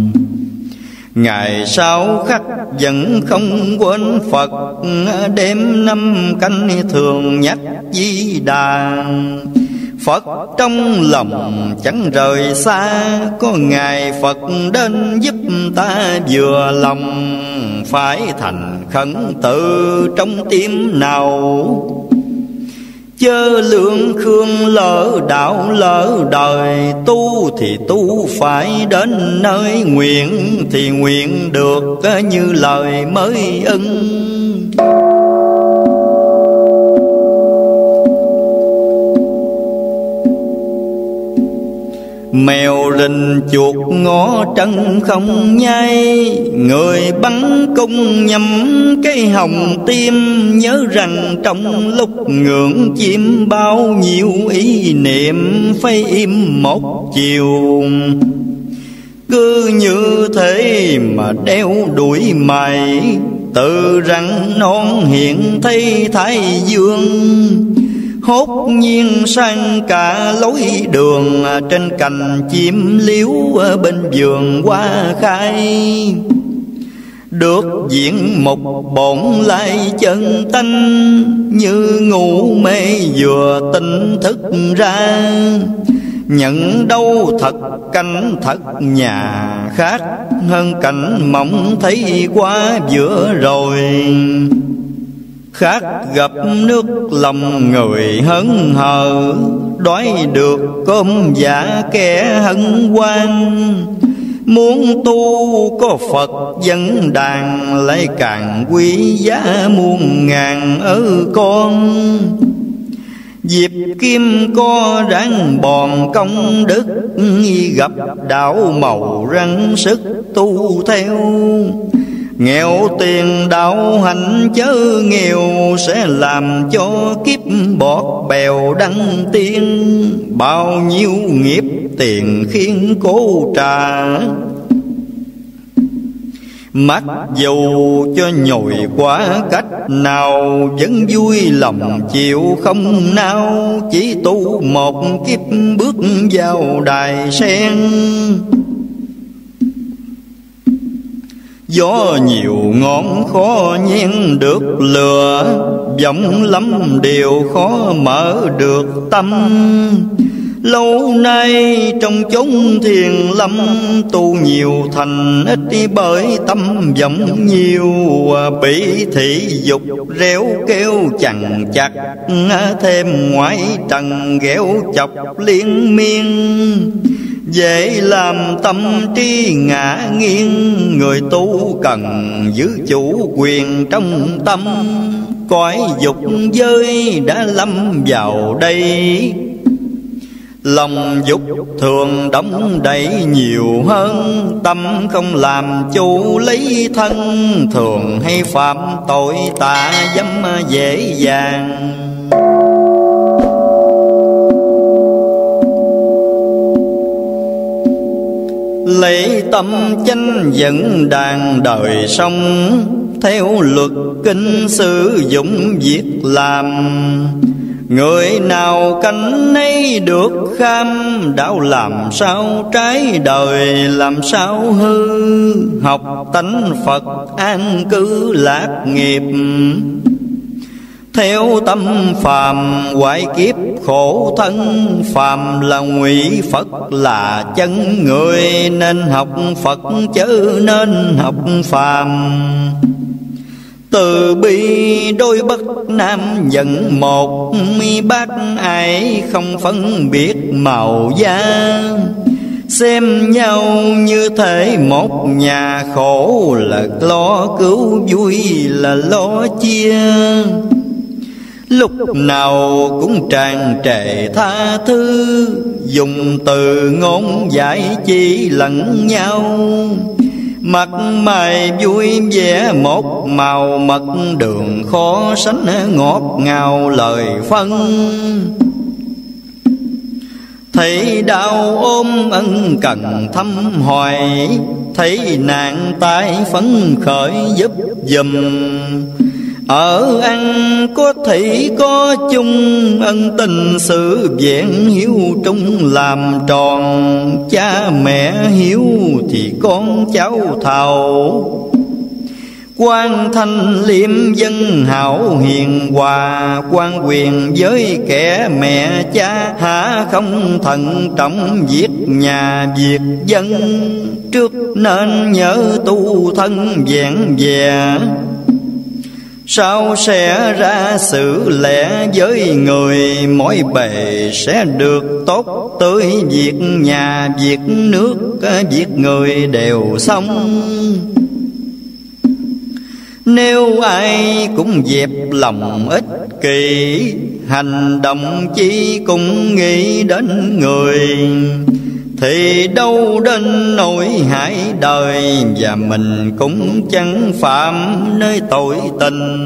Ngày sau khắc vẫn không quên Phật, đêm năm canh thường nhắc Di Đà. Phật trong lòng chẳng rời xa, có ngày Phật đến giúp ta vừa lòng. Phải thành khẩn tự trong tim nào, chớ lương khương lỡ đạo lỡ đời. Tu thì tu phải đến nơi, nguyện thì nguyện được như lời mới ưng. Mèo rình chuột ngó trân không nhai, người bắn cung nhắm cái hồng tim. Nhớ rằng trong lúc ngưỡng chim, bao nhiêu ý niệm phải im một chiều. Cứ như thế mà đeo đuổi mày, tự rằng non hiện thấy thái dương. Hốt nhiên sang cả lối đường, trên cành chim liếu bên vườn hoa khai. Được diễn một bổn lai chân tanh, như ngủ mê vừa tỉnh thức ra. Nhận đâu thật cảnh thật nhà khác, hơn cảnh mộng thấy qua vừa rồi. Khác gặp nước lòng người hớn hở, đói được cơm giả kẻ hân hoan. Muốn tu có Phật dẫn đàn, lấy càng quý giá muôn ngàn ở con. Diệp kim có ráng bòn công đức, gặp đạo màu răng sức tu theo. Nghèo tiền đạo hạnh chớ nghèo, sẽ làm cho kiếp bọt bèo đăng tiên. Bao nhiêu nghiệp tiền khiến cố trả, mặc dù cho nhồi quá cách nào. Vẫn vui lòng chịu không nao, chỉ tu một kiếp bước vào đài sen. Gió nhiều ngón khó nhen được lừa, vọng lắm điều khó mở được tâm. Lâu nay trong chốn thiền lâm, tu nhiều thành ít bởi tâm vọng nhiều. Bị thị dục réo kêu chẳng chặt, thêm ngoại trần ghéo chọc liên miên. Dễ làm tâm trí ngã nghiêng, người tu cần giữ chủ quyền trong tâm. Cõi dục giới đã lâm vào đây, lòng dục thường đóng đầy nhiều hơn. Tâm không làm chủ lấy thân, thường hay phạm tội tà dâm dễ dàng. Lấy tâm chánh dẫn đàn đời sống, theo luật kinh sử dụng việc làm. Người nào cánh ấy được kham, đạo làm sao trái đời làm sao hư. Học tánh Phật an cư lạc nghiệp, theo tâm phàm hoại kiếp khổ thân. Phàm là ngụy, Phật là chân người, nên học Phật chớ nên học phàm. Từ bi đôi bất nam nhận một, bác ai không phân biệt màu da. Xem nhau như thể một nhà, khổ là lo cứu, vui là lo chia. Lúc nào cũng tràn trề tha thứ, dùng từ ngôn giải chỉ lẫn nhau. Mặt mày vui vẻ một màu mật đường, khó sánh ngọt ngào lời phân. Thấy đau ôm ân cần thăm hoài, thấy nạn tai phấn khởi giúp giùm. Ở ăn có thủy có chung, ân tình sự vẹn hiếu trung làm tròn. Cha mẹ hiếu thì con cháu thầu, quan thanh liêm dân hảo hiền hòa. Quan quyền với kẻ mẹ cha, há không thận trọng việc nhà việc dân. Trước nên nhớ tu thân vẹn vẹn, sau sẽ ra sự lẽ với người. Mỗi bề sẽ được tốt tươi, việc nhà việc nước việc người đều xong. Nếu ai cũng dẹp lòng ích kỷ, hành động chi cũng nghĩ đến người. Thì đâu đến nỗi hại đời, và mình cũng chẳng phạm nơi tội tình.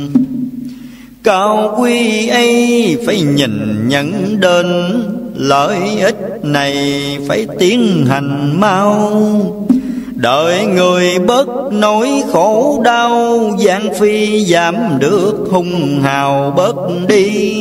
Cao quý ấy phải nhìn nhận đến, lợi ích này phải tiến hành mau. Đợi người bớt nỗi khổ đau, gian phi giảm được hung hào bớt đi.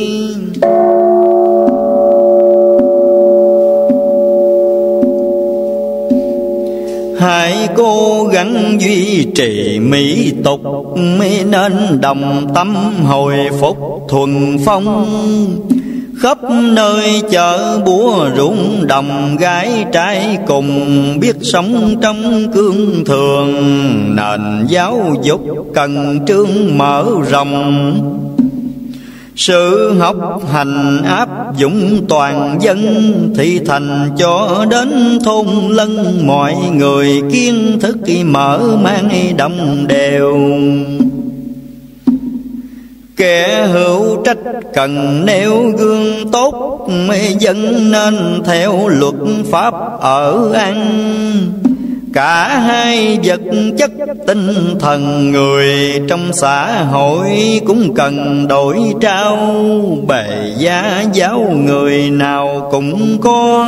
Hãy cố gắng duy trì mỹ tục, mới nên đồng tâm hồi phục thuần phong. Khắp nơi chợ búa ruộng đồng, gái trai cùng biết sống trong cương thường. Nền giáo dục cần trương mở rộng, sự học hành áp dụng toàn dân. Thì thành cho đến thôn lân, mọi người kiến thức mở mang đồng đều. Kẻ hữu trách cần nêu gương tốt, dân nên theo luật pháp ở ăn. Cả hai vật chất tinh thần người trong xã hội cũng cần đổi trao. Bề gia giáo người nào cũng có,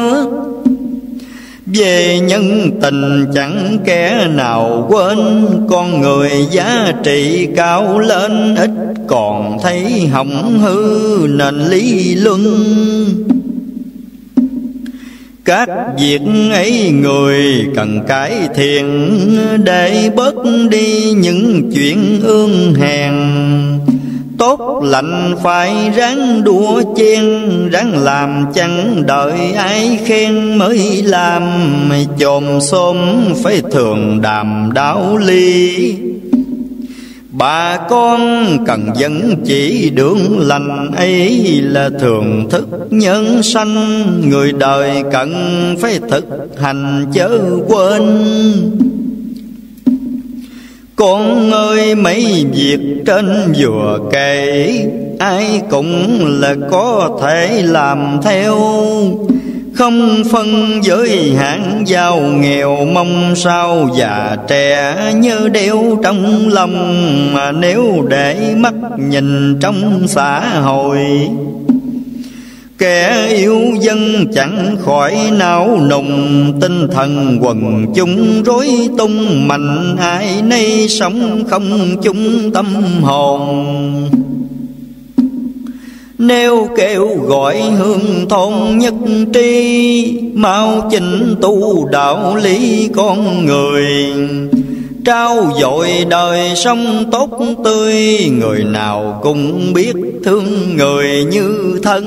về nhân tình chẳng kẻ nào quên. Con người giá trị cao lên, ít còn thấy hỏng hư nên lý luân. Các việc ấy người cần cải thiện, để bớt đi những chuyện ương hèn. Tốt lành phải ráng đua chen, ráng làm chẳng đợi ai khen mới làm. Chồm xôm phải thường đàm đạo lý, bà con cần dẫn chỉ đường lành ấy là thường thức nhân sanh. Người đời cần phải thực hành chớ quên. Con ơi mấy việc trên vừa kể, ai cũng là có thể làm theo. Không phân giới hạn giàu nghèo, mong sao già trẻ nhớ đeo trong lòng. Mà nếu để mắt nhìn trong xã hội, kẻ yêu dân chẳng khỏi não nùng. Tinh thần quần chúng rối tung, mạnh ai nấy sống không chung tâm hồn. Nếu kêu gọi hương thôn nhất tri, mau chỉnh tu đạo lý con người. Trao dội đời sống tốt tươi, người nào cũng biết thương người như thân.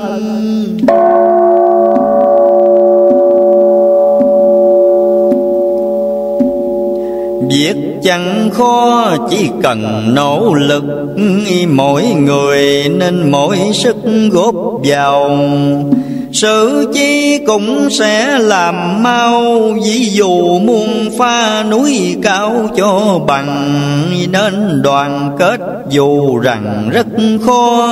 Việc chẳng khó, chỉ cần nỗ lực mỗi người nên mỗi sức góp vào. Sự chi cũng sẽ làm mau, ví dụ muôn pha núi cao cho bằng, nên đoàn kết dù rằng rất khó.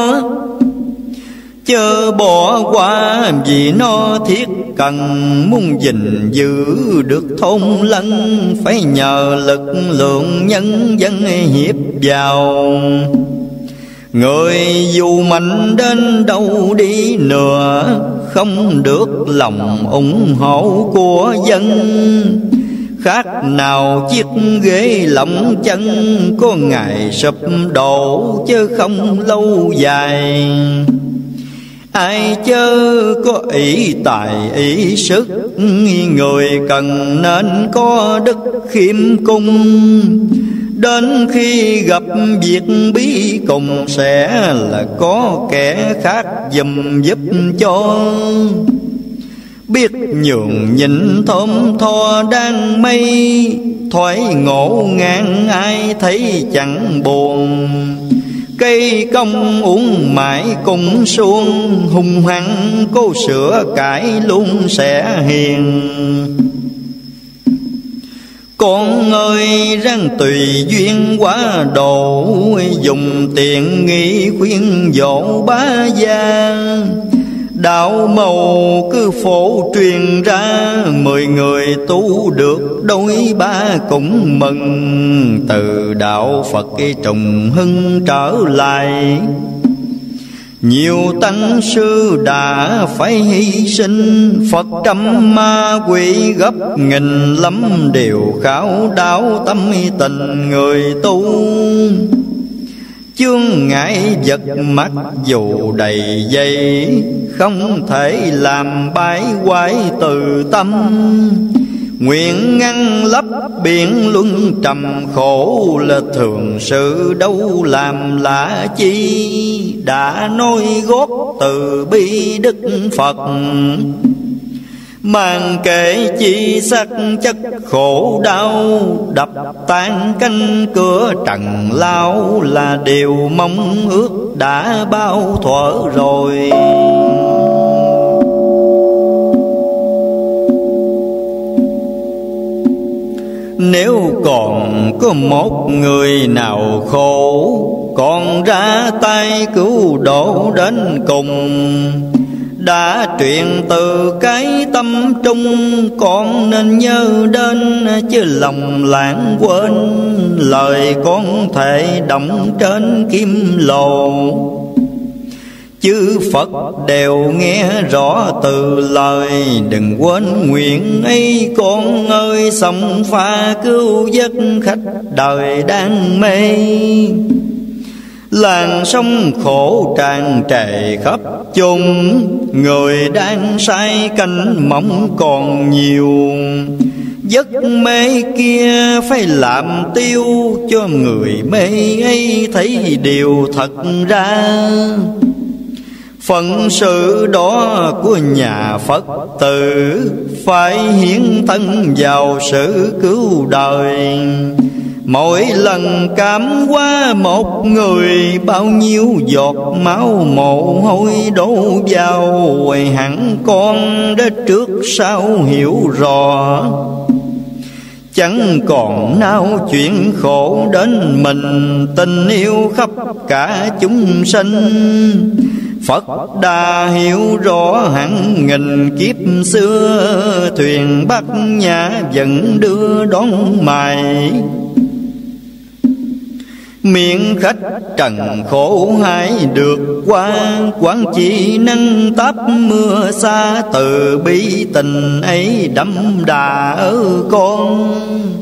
Chớ bỏ qua vì nó thiết cần, muốn gìn giữ được thôn lân, phải nhờ lực lượng nhân dân hiệp vào. Người dù mạnh đến đâu đi nữa, không được lòng ủng hộ của dân. Khác nào chiếc ghế lỏng chân, có ngày sụp đổ chứ không lâu dài. Ai chớ có ý tài ý sức, người cần nên có đức khiêm cung. Đến khi gặp việc bí cùng, sẽ là có kẻ khác giùm giúp cho. Biết nhường nhịn thơm tho đang mây, thoái ngộ ngang ai thấy chẳng buồn. Cây công uống mãi cùng xuông, hung hăng cố sửa cải luôn sẽ hiền. Con ơi ráng tùy duyên quá độ, dùng tiền nghi khuyên dỗ bá gia. Đạo màu cứ phổ truyền ra, mười người tu được đôi ba cũng mừng. Từ đạo Phật trùng hưng trở lại, nhiều tăng sư đã phải hy sinh. Phật trăm ma quỷ gấp nghìn lắm, đều khảo đáo tâm tình người tu. Chướng ngại vật mắt dù đầy dây, không thể làm bãi quái từ tâm. Nguyện ngăn lấp biển luân trầm khổ, là thường sự đâu làm lạ chi. Đã nói gót từ bi Đức Phật, mang kể chi sắc chất khổ đau. Đập tan cánh cửa trần lao, là điều mong ước đã bao thuở rồi. Nếu còn có một người nào khổ, còn ra tay cứu độ đến cùng. Đã truyền từ cái tâm trung, con nên nhớ đến chứ lòng lãng quên. Lời con thể động trên kim lồ, chư Phật đều nghe rõ từ lời. Đừng quên nguyện ấy con ơi, sống pha cứu giấc khách đời đang mê. Làn sông khổ tràn trề khắp chung, người đang say canh mộng còn nhiều. Giấc mê kia phải làm tiêu, cho người mê ấy thấy điều thật ra. Phận sự đó của nhà Phật tử, phải hiến thân vào sự cứu đời. Mỗi lần cảm hóa một người, bao nhiêu giọt máu mồ hôi đổ vào. Hẳn con đã trước sau hiểu rõ, chẳng còn nào chuyện khổ đến mình. Tình yêu khắp cả chúng sinh, Phật đã hiểu rõ hẳn nghìn kiếp xưa. Thuyền Bát Nhã vẫn đưa đón mài, miệng khách trần khổ hãy được qua. Quán chỉ nâng táp mưa xa, từ bi tình ấy đậm đà ở con.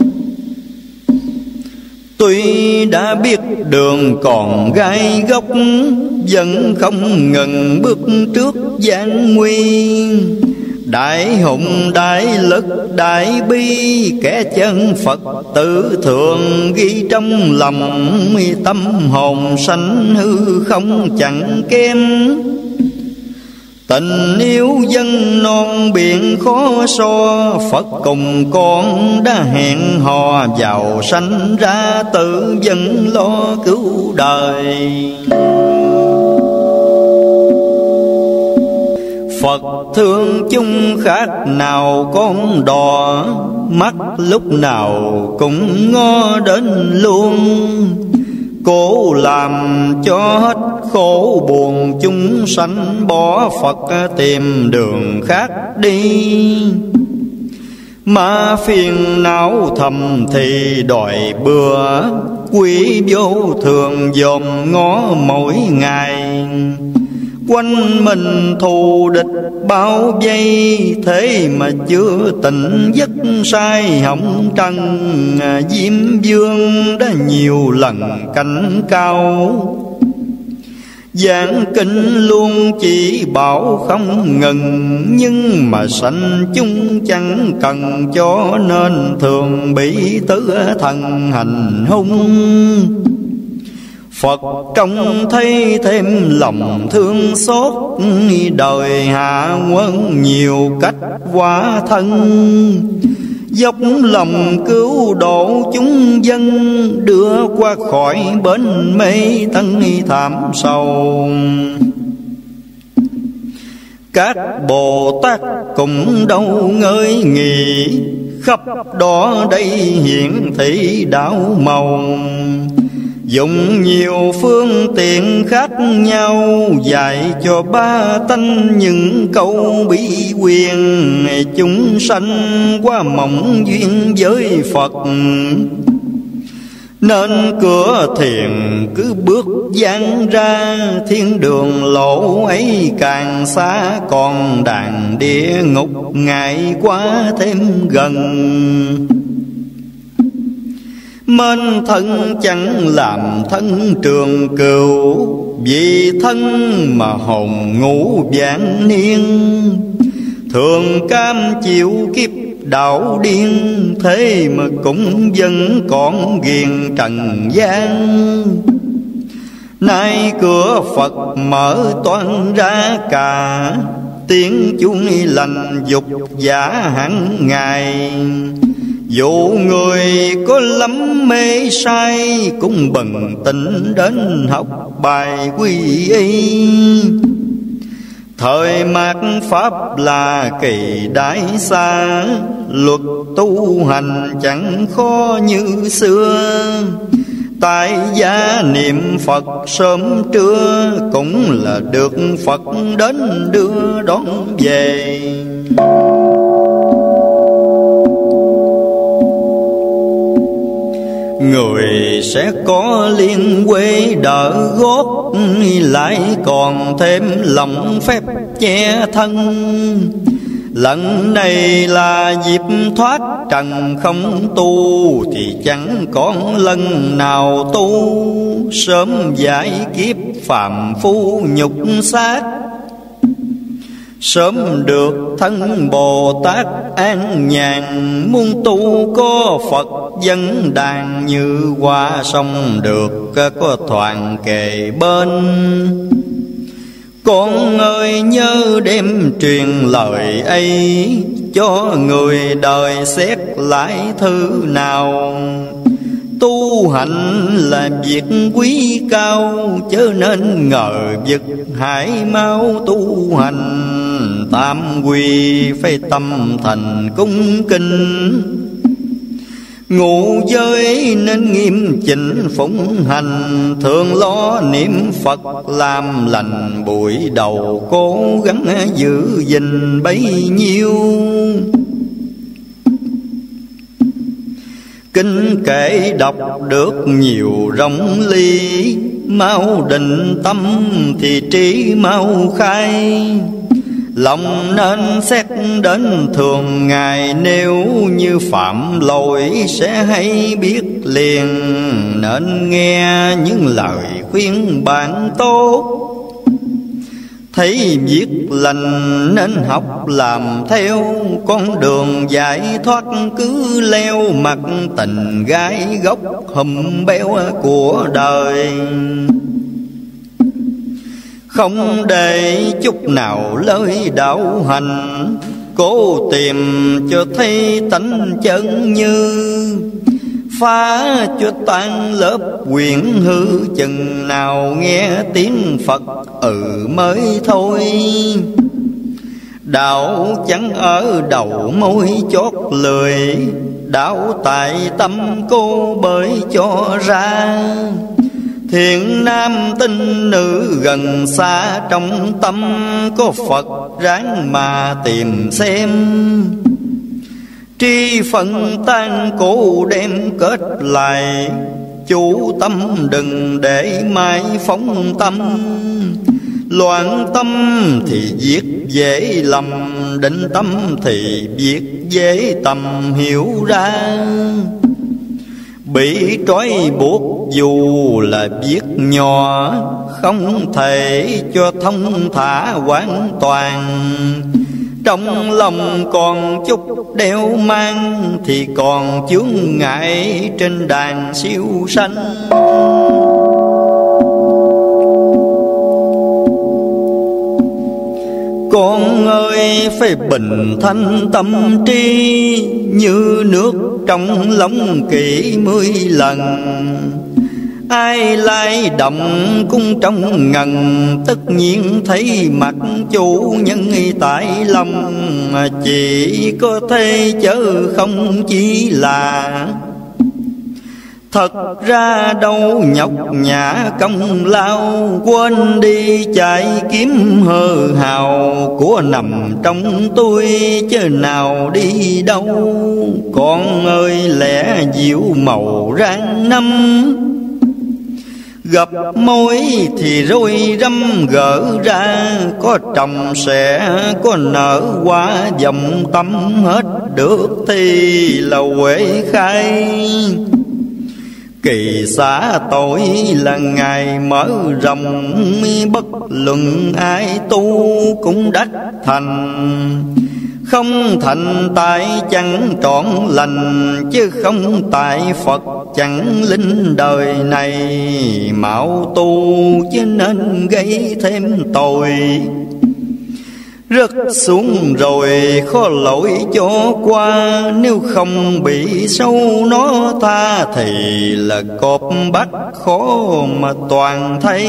Tuy đã biết đường còn gai góc, vẫn không ngừng bước trước gian nguy. Đại hùng đại lực đại bi, kẻ chân Phật tử thường ghi trong lòng. Tâm hồn sanh hư không chẳng kém, Tình yêu dân non biển khó so, Phật cùng con đã hẹn hò, giàu sanh ra tự dân lo cứu đời. Phật thương chung khác nào con đò, mắt lúc nào cũng ngó đến luôn. Cố làm cho hết khổ buồn chúng sanh, bỏ Phật tìm đường khác đi. Mà phiền não thầm thì đòi bừa, quý vô thường dòm ngó mỗi ngày. Quanh mình thù địch bao vây, thế mà chưa tỉnh giấc say hỏng trần. Diêm vương đã nhiều lần cảnh cao, giảng kinh luôn chỉ bảo không ngừng. Nhưng mà sanh chúng chẳng cần, cho nên thường bị tứ thần hành hung. Phật trông thấy thêm lòng thương xót, đời hạ quân nhiều cách hóa thân. Dốc lòng cứu độ chúng dân, đưa qua khỏi bến mê tân thảm sầu. Các Bồ Tát cũng đâu ngơi nghỉ, khắp đó đây hiển thị đạo màu. Dùng nhiều phương tiện khác nhau, dạy cho ba tánh những câu bí quyền. Chúng sanh qua mộng duyên với Phật, nên cửa thiền cứ bước dang ra. Thiên đường lộ ấy càng xa, còn đàn địa ngục ngày qua thêm gần. Mến thân chẳng làm thân trường cừu, vì thân mà hồn ngủ vạn niên. Thường cam chịu kiếp đạo điên, thế mà cũng vẫn còn ghiền trần gian. Nay cửa Phật mở toan ra cả, tiếng chuông lành dục giả hẳn ngày. Dù người có lắm mê say, cũng bừng tỉnh đến học bài quy y. Thời mạt Pháp là kỳ đại xa, luật tu hành chẳng khó như xưa. Tại gia niệm Phật sớm trưa, cũng là được Phật đến đưa đón về. Người sẽ có liên quê đỡ gót, lại còn thêm lòng phép che thân. Lần này là dịp thoát trần không tu, thì chẳng còn lần nào tu. Sớm giải kiếp phàm phu nhục xác, sớm được thân Bồ Tát an nhàn. Muốn tu có Phật dân đàn, như qua sông được có thoảng kề bên. Con ơi nhớ đêm truyền lời ấy, cho người đời xét lại thứ nào. Tu hành là việc quý cao, chớ nên ngờ vực hãy mau tu hành. Tam quy phải tâm thành cung kính, ngụ giới nên nghiêm chỉnh phụng hành. Thường lo niệm Phật làm lành, buổi đầu cố gắng giữ gìn bấy nhiêu. Kinh kệ đọc được nhiều rộng ly, mau định tâm thì trí mau khai. Lòng nên xét đến thường ngày, nếu như phạm lỗi sẽ hay biết liền. Nên nghe những lời khuyên bạn tốt, thấy việc lành nên học làm theo. Con đường giải thoát cứ leo mặt, tình gái gốc hùm béo của đời. không để chút nào lời đạo hành, cố tìm cho thấy tánh chân như, phá cho tan lớp quyển hư, chừng nào nghe tiếng Phật ừ mới thôi. Đạo chẳng ở đầu môi chót lười, đạo tại tâm cô bởi cho ra. Thiện nam tinh nữ gần xa, trong tâm có Phật ráng mà tìm xem. Tri phận tan cố đem kết lại, chủ tâm đừng để mai phóng tâm. Loạn tâm thì giết dễ lầm, định tâm thì biết dễ tầm hiểu ra. Bị trói buộc dù là biết nhỏ, không thể cho thông thả hoàn toàn. Trong lòng còn chút đeo mang, thì còn chướng ngại trên đàn siêu sanh. Con ơi phải bình thanh tâm trí, như nước trong lòng kỹ mươi lần. Ai lai động cũng trong ngần, tất nhiên thấy mặt chủ nhân tại lòng. Chỉ có thể chớ không chỉ là, thật ra đâu nhọc nhã công lao. Quên đi chạy kiếm hơ hào, của nằm trong tôi chứ nào đi đâu. Con ơi lẽ diệu màu rang năm, gặp mối thì rối rắm gỡ ra. Có trồng sẽ có nở qua dòng tâm, hết được thì là huệ khai. Kỳ xá tội là ngày mở rộng, bất luận ai tu cũng đắc thành. Không thành tại chẳng trọn lành, chứ không tại Phật chẳng linh đời này. Mạo tu chứ nên gây thêm tội, rớt xuống rồi khó lỗi cho qua. Nếu không bị sâu nó tha, thì là cọp bắt khó mà toàn thấy.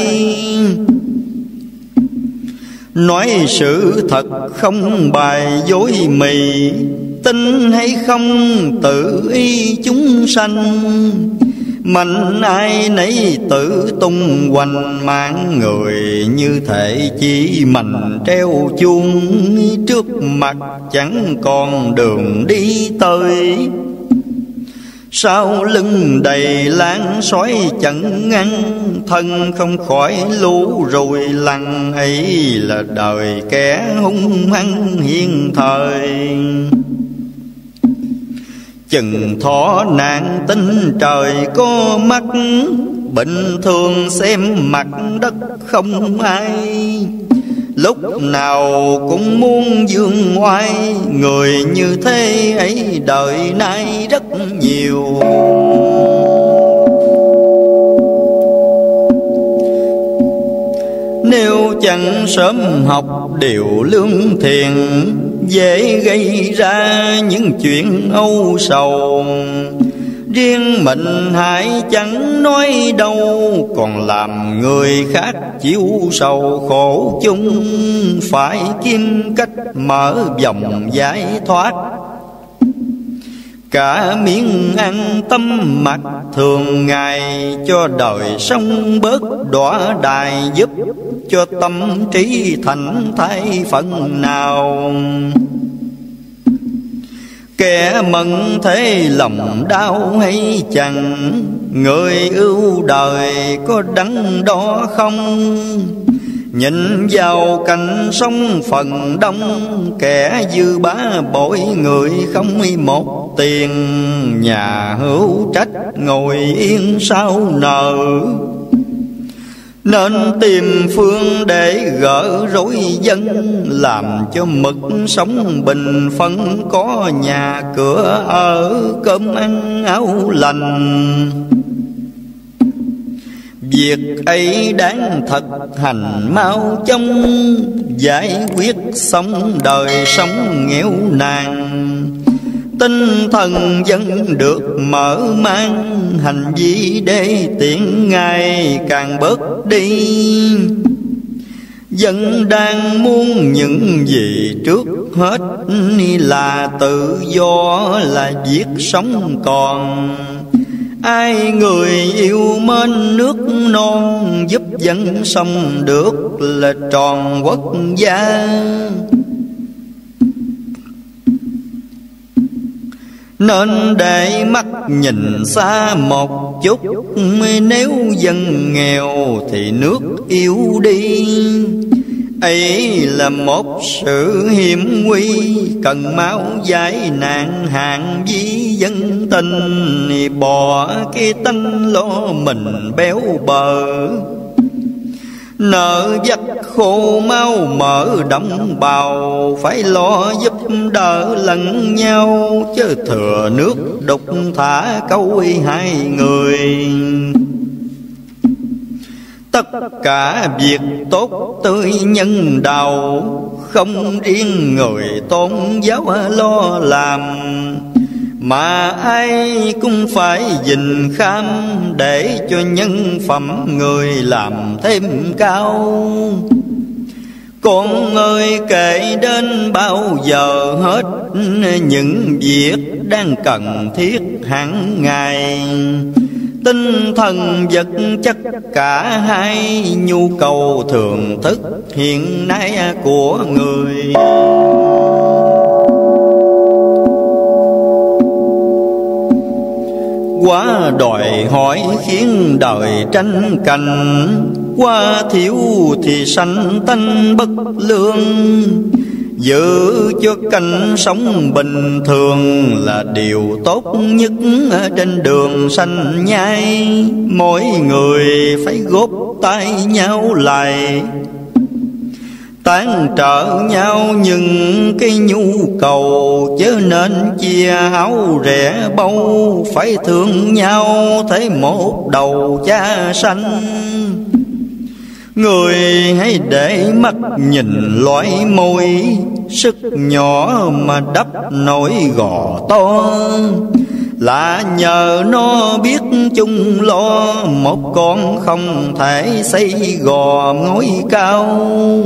Nói sự thật không bài dối mì, tin hay không tự ý chúng sanh. Mạnh ai nấy tự tung hoành mạng người, như thể chỉ mình treo chuông. Trước mặt chẳng còn đường đi tới, sau lưng đầy lan sói chẳng ngăn. Thân không khỏi lũ rồi lằn, ấy là đời kẻ hung hăng hiện thời. Chừng thọ nạn tin trời có mắt, bình thường xem mặt đất không ai. Lúc nào cũng muốn dương ngoai, người như thế ấy đời nay rất nhiều. Nếu chẳng sớm học điều lương thiện, dễ gây ra những chuyện âu sầu. Riêng mình hãy chẳng nói đâu, còn làm người khác chịu sầu khổ chung. Phải kiếm cách mở vòng giải thoát, cả miếng ăn tâm mặt thường ngày. Cho đời sống bớt đọa đài, giúp cho tâm trí thành thay phần nào. Kẻ mẫn thế lòng đau hay chẳng, người ưu đời có đắn đo không. Nhìn vào cảnh sống phần đông, kẻ dư bá bội người không một tiền. Nhà hữu trách ngồi yên sao nợ, nên tìm phương để gỡ rối dân. Làm cho mực sống bình phân, có nhà cửa ở, cơm ăn áo lành. Việc ấy đáng thật hành mau chóng, giải quyết sống đời sống nghèo nàn. Tinh thần dân được mở mang, hành vi để tiện ngày càng bớt đi. Dân đang muốn những gì trước hết là tự do, là việc sống còn. Ai người yêu mến nước non, giúp dân sống được là tròn quốc gia. Nên để mắt nhìn xa một chút, nếu dân nghèo thì nước yếu đi. Ấy là một sự hiểm nguy, cần máu giải nạn hạn với dân tình. Bỏ cái tánh lo mình béo bờ, nợ vắt khô mau mở đồng bào. Phải lo giúp đỡ lẫn nhau, chứ thừa nước đục thả câu hai người. Tất cả việc tốt tươi nhân đạo, không riêng người tôn giáo lo làm. Mà ai cũng phải gìn kham, để cho nhân phẩm người làm thêm cao. Con ơi kể đến bao giờ hết, những việc đang cần thiết hàng ngày. Tinh thần vật chất cả hai, nhu cầu thường thức hiện nay của người. Quá đòi hỏi khiến đời tranh cành, quá thiếu thì sanh tánh bất lương. Giữ cho cảnh sống bình thường là điều tốt nhất trên đường sanh nhai. Mỗi người phải góp tay nhau lại, tán trợ nhau những cái nhu cầu, chớ nên chia áo rẻ bâu. Phải thương nhau thấy một đầu cha sanh. Người hãy để mắt nhìn loại môi, sức nhỏ mà đắp nỗi gò to. Là nhờ nó biết chung lo, một con không thể xây gò ngói cao.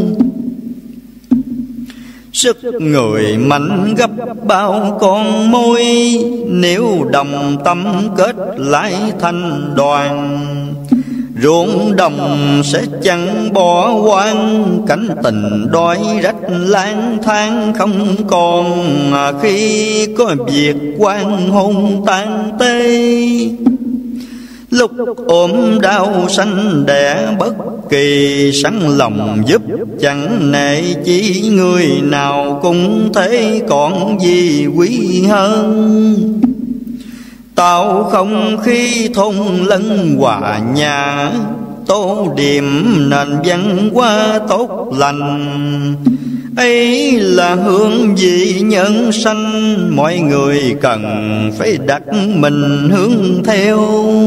Sức người mạnh gấp bao con môi, nếu đồng tâm kết lại thành đoàn. Ruộng đồng sẽ chẳng bỏ hoang, cảnh tình đói rách lang thang không còn. Khi có việc quan hôn tan tê, lúc ốm đau sanh đẻ bất kỳ, sẵn lòng giúp chẳng nể chỉ. Người nào cũng thế còn gì quý hơn. Tạo không khí thôn lân hòa nhà, tô điểm nền văn hóa tốt lành. Ấy là hương vị nhân sanh, mọi người cần phải đặt mình hướng theo.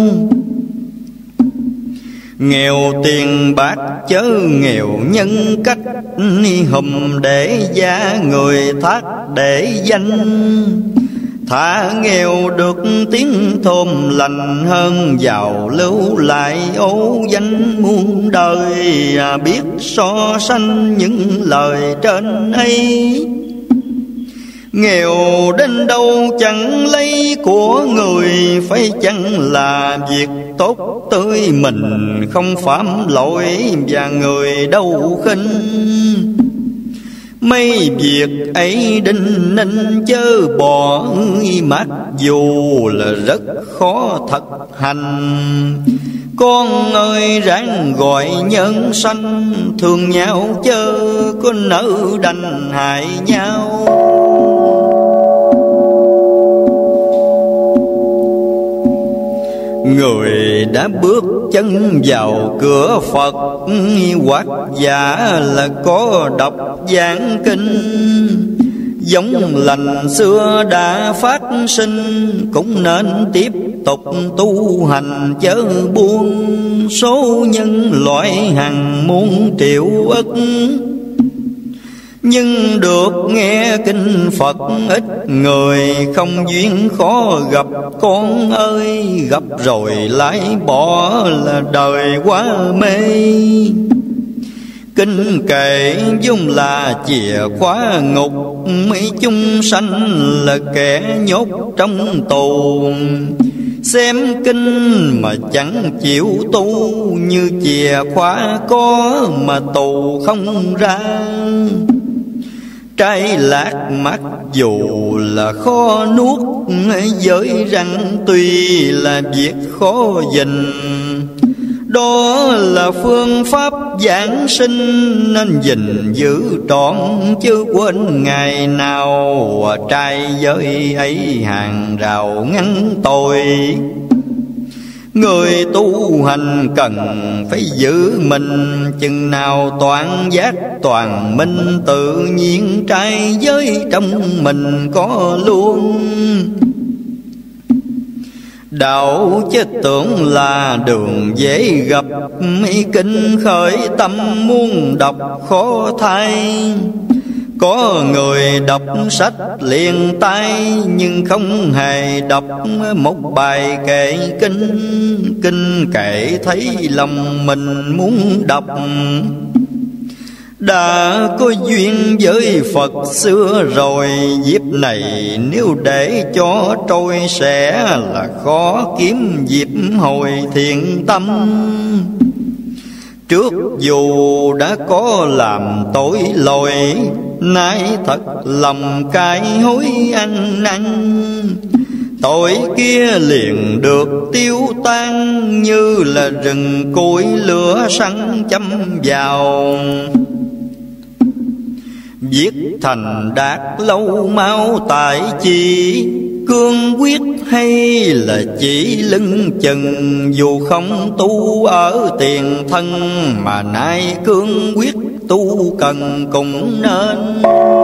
Nghèo tiền bạc chớ nghèo nhân cách, hùm để giá người thác để danh. Thà nghèo được tiếng thơm lành, hơn giàu lưu lại ố danh muôn đời. À, biết so sánh những lời trên ấy, nghèo đến đâu chẳng lấy của người. Phải chăng là việc tốt tươi mình không phạm lỗi, và người đâu khinh. Mấy việc ấy đinh ninh chớ bỏ, mặc dù là rất khó thật hành. Con ơi ráng gọi nhân sanh, thương nhau chớ có nỡ đành hại nhau. Người đã bước chân vào cửa Phật, hoặc giả là có đọc giảng kinh. Giống lành xưa đã phát sinh, cũng nên tiếp tục tu hành chớ buông. Số nhân loại hằng muôn triệu ức, nhưng được nghe kinh Phật ít người. Không duyên khó gặp con ơi, gặp rồi lại bỏ là đời quá mê. Kinh kệ dung là chìa khóa ngục, mấy chúng sanh là kẻ nhốt trong tù. Xem kinh mà chẳng chịu tu, như chìa khóa có mà tù không ra. Trái lạc mặc dù là khó nuốt, với răng tuy là việc khó gìn. Đó là phương pháp giảng sinh, nên gìn giữ trọn chứ quên ngày nào. Trai giới ấy hàng rào ngăn tội, người tu hành cần phải giữ mình. Chừng nào toàn giác toàn minh, tự nhiên trai giới trong mình có luôn. Đạo chứ tưởng là đường dễ gặp, mấy kinh khởi tâm muốn đọc khó thay. Có người đọc sách liền tay, nhưng không hề đọc một bài kệ kinh. Kinh kệ thấy lòng mình muốn đọc, đã có duyên với Phật xưa rồi. Dịp này nếu để cho trôi sẽ là khó kiếm dịp hồi thiện tâm. Trước dù đã có làm tội lỗi, nay thật lòng cay hối ăn năn. Tội kia liền được tiêu tan, như là rừng cối lửa săn châm vào. Viết thành đạt lâu mau tại chi, cương quyết hay là chỉ lưng chừng. Dù không tu ở tiền thân, mà nay cương quyết tu cần cũng nên.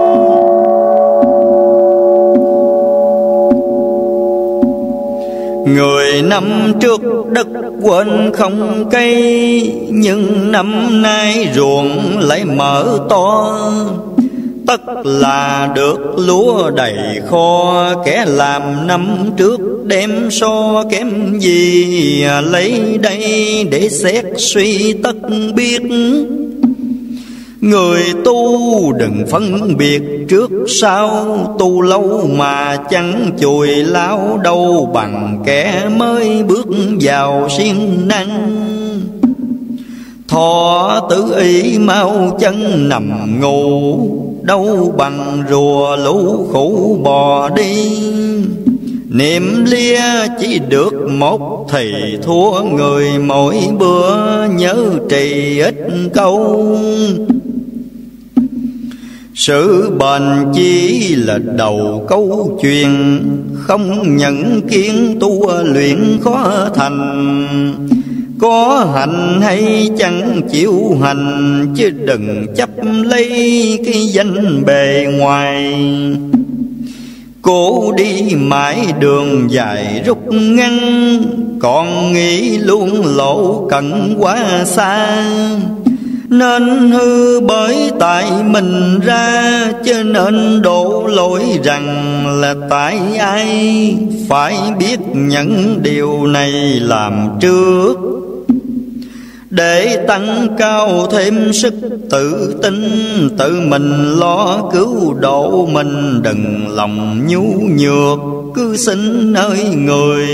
Người năm trước đất quên không cây, nhưng năm nay ruộng lại mở to. Tất là được lúa đầy kho, kẻ làm năm trước đem so kém gì. Lấy đây để xét suy tất biết, người tu đừng phân biệt trước sau. Tu lâu mà chẳng chùi lao đâu, bằng kẻ mới bước vào siêng năng. Thọ tự ý mau chân nằm ngủ, đâu bằng rùa lũ khủ bò đi. Niệm lia chỉ được một thì thua người, mỗi bữa nhớ trì ít câu. Sự bền chỉ là đầu câu chuyện, không nhận kiến tu luyện khó thành. Có hành hay chẳng chịu hành, chứ đừng chấp lấy cái danh bề ngoài. Cố đi mãi đường dài rút ngắn, còn nghĩ luôn lộ cận quá xa. Nên hư bởi tại mình ra, cho nên đổ lỗi rằng là tại ai. Phải biết những điều này làm trước, để tăng cao thêm sức tự tin. Tự mình lo cứu độ mình, đừng lòng nhu nhược cứ xin nơi người.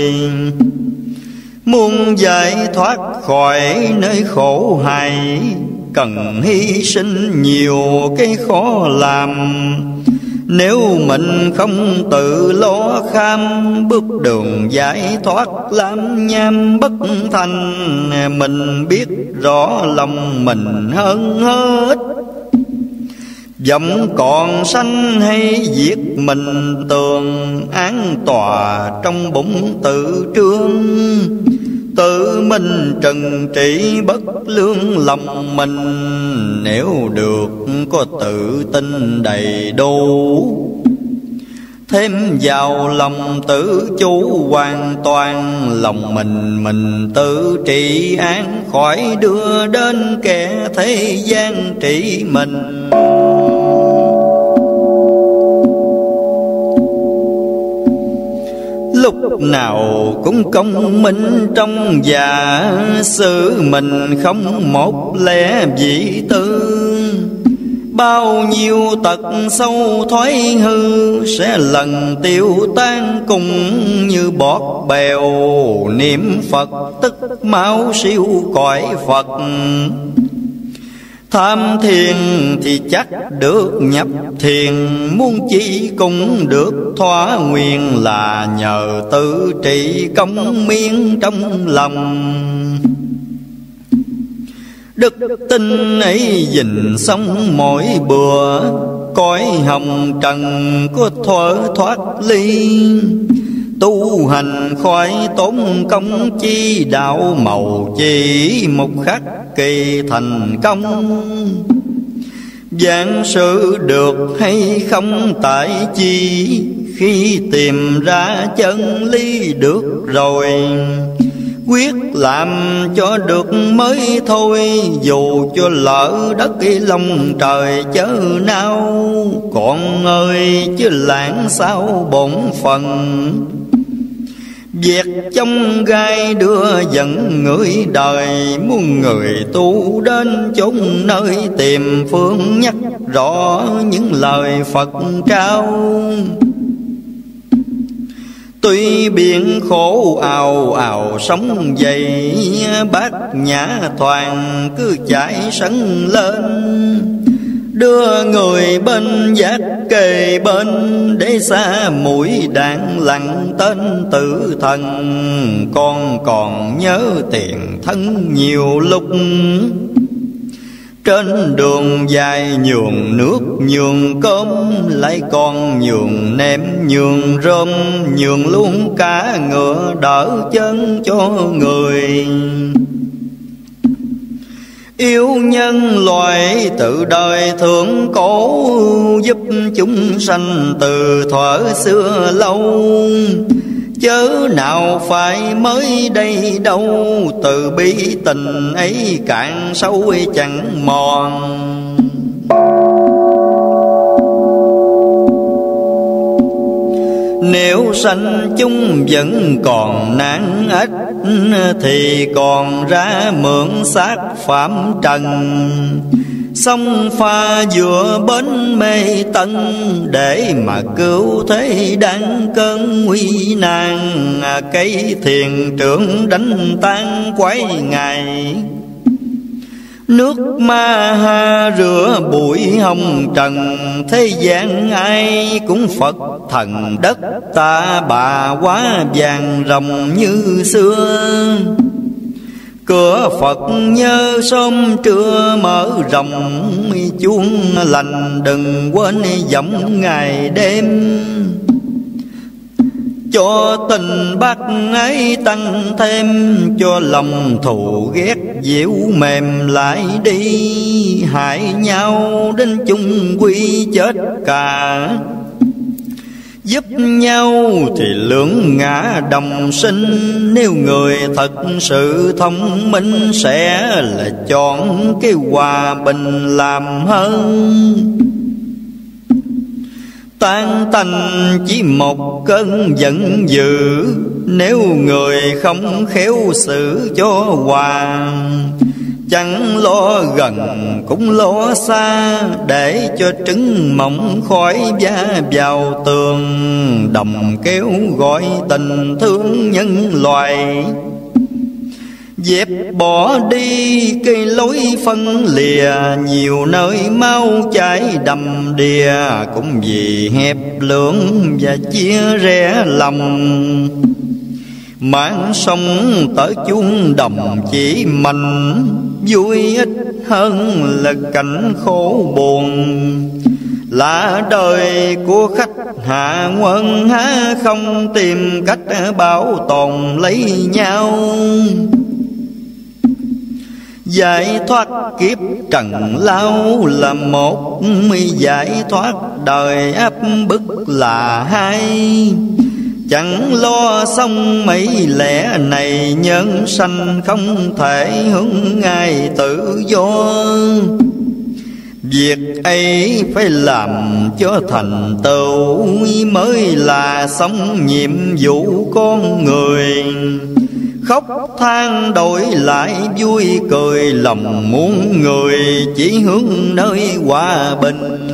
Muốn giải thoát khỏi nơi khổ hại, cần hy sinh nhiều cái khó làm. Nếu mình không tự lo kham, bước đường giải thoát làm nham bất thành. Mình biết rõ lòng mình hơn hết, vọng còn sanh hay giết mình tường. Án tòa trong bụng tự trương, tự mình trừng trị bất lương lòng mình. Nếu được có tự tin đầy đủ, thêm vào lòng tự chủ hoàn toàn. Lòng mình mình tự trị an, khỏi đưa đến kẻ thế gian trị mình. Lúc nào cũng công minh trong dạ sự mình, không một lẽ vị tư. Bao nhiêu tật sâu thoái hư sẽ lần tiêu tan cùng như bọt bèo. Niệm Phật tức máu siêu cõi Phật, tham thiền thì chắc được nhập thiền. Muốn chi cũng được thỏa nguyện, là nhờ tự trị công miên trong lòng. Đức tin ấy gìn sống mỗi bữa, cõi hồng trần có thuở thoát ly. Tu hành khỏi tốn công chi, đạo màu chỉ một khắc kỳ thành công. Vạn sự được hay không tại chi, khi tìm ra chân lý được rồi. Quyết làm cho được mới thôi, dù cho lỡ đất lòng trời chớ nào. Con ơi chứ lãng sao bổn phận, việc trong gai đưa dẫn người đời. Muốn người tu đến chốn nơi tìm phương, nhắc rõ những lời Phật trao. Tuy biển khổ ào ào sóng dậy, bát nhã thoảng cứ chạy sân lên. Đưa người bên giác kề bên, để xa mũi đạn lặng tên tử thần. Con còn nhớ tiền thân nhiều lúc, trên đường dài nhường nước nhường cơm, lại còn nhường nêm nhường rơm, nhường luôn cả ngựa đỡ chân cho người. Yêu nhân loại từ đời thượng cổ, giúp chúng sanh từ thuở xưa lâu. Chớ nào phải mới đây đâu, từ bi tình ấy cạn sâu chẳng mòn. Nếu sanh chúng vẫn còn nan ích, thì còn ra mượn xác phạm trần. Sông pha giữa bến mê tân, để mà cứu thế đang cơn nguy nan. Cây thiền trưởng đánh tan quái ngày, nước ma ha rửa bụi hồng trần. Thế gian ai cũng Phật thần, đất ta bà quá vàng rồng như xưa. Cửa Phật nhớ sớm trưa mở rộng, chuông lành đừng quên giọng ngày đêm. Cho tình bác ấy tăng thêm, cho lòng thù ghét dịu mềm lại đi. Hại nhau đến chung quy chết cả, giúp nhau thì lưỡng ngã đồng sinh. Nếu người thật sự thông minh, sẽ là chọn cái hòa bình làm hơn. Tan tành chỉ một cơn giận dữ, nếu người không khéo xử cho hòa. Chẳng lo gần cũng lo xa, để cho trứng mộng khói va vào tường. Đồng kéo gọi tình thương nhân loài, dẹp bỏ đi cây lối phân lìa. Nhiều nơi mau chảy đầm đìa, cũng vì hẹp lượng và chia rẽ lòng. Mạng sống tới chuông đồng chỉ mình, vui ít hơn là cảnh khổ buồn. Là đời của khách hạ quân, há không tìm cách bảo tồn lấy nhau. Giải thoát kiếp trần lao là một, giải thoát đời áp bức là hai. Chẳng lo xong mấy lẽ này, nhân sanh không thể hướng ai tự do. Việc ấy phải làm cho thành tựu, mới là xong nhiệm vụ con người. Khóc than đổi lại vui cười, lòng muốn người chỉ hướng nơi hòa bình.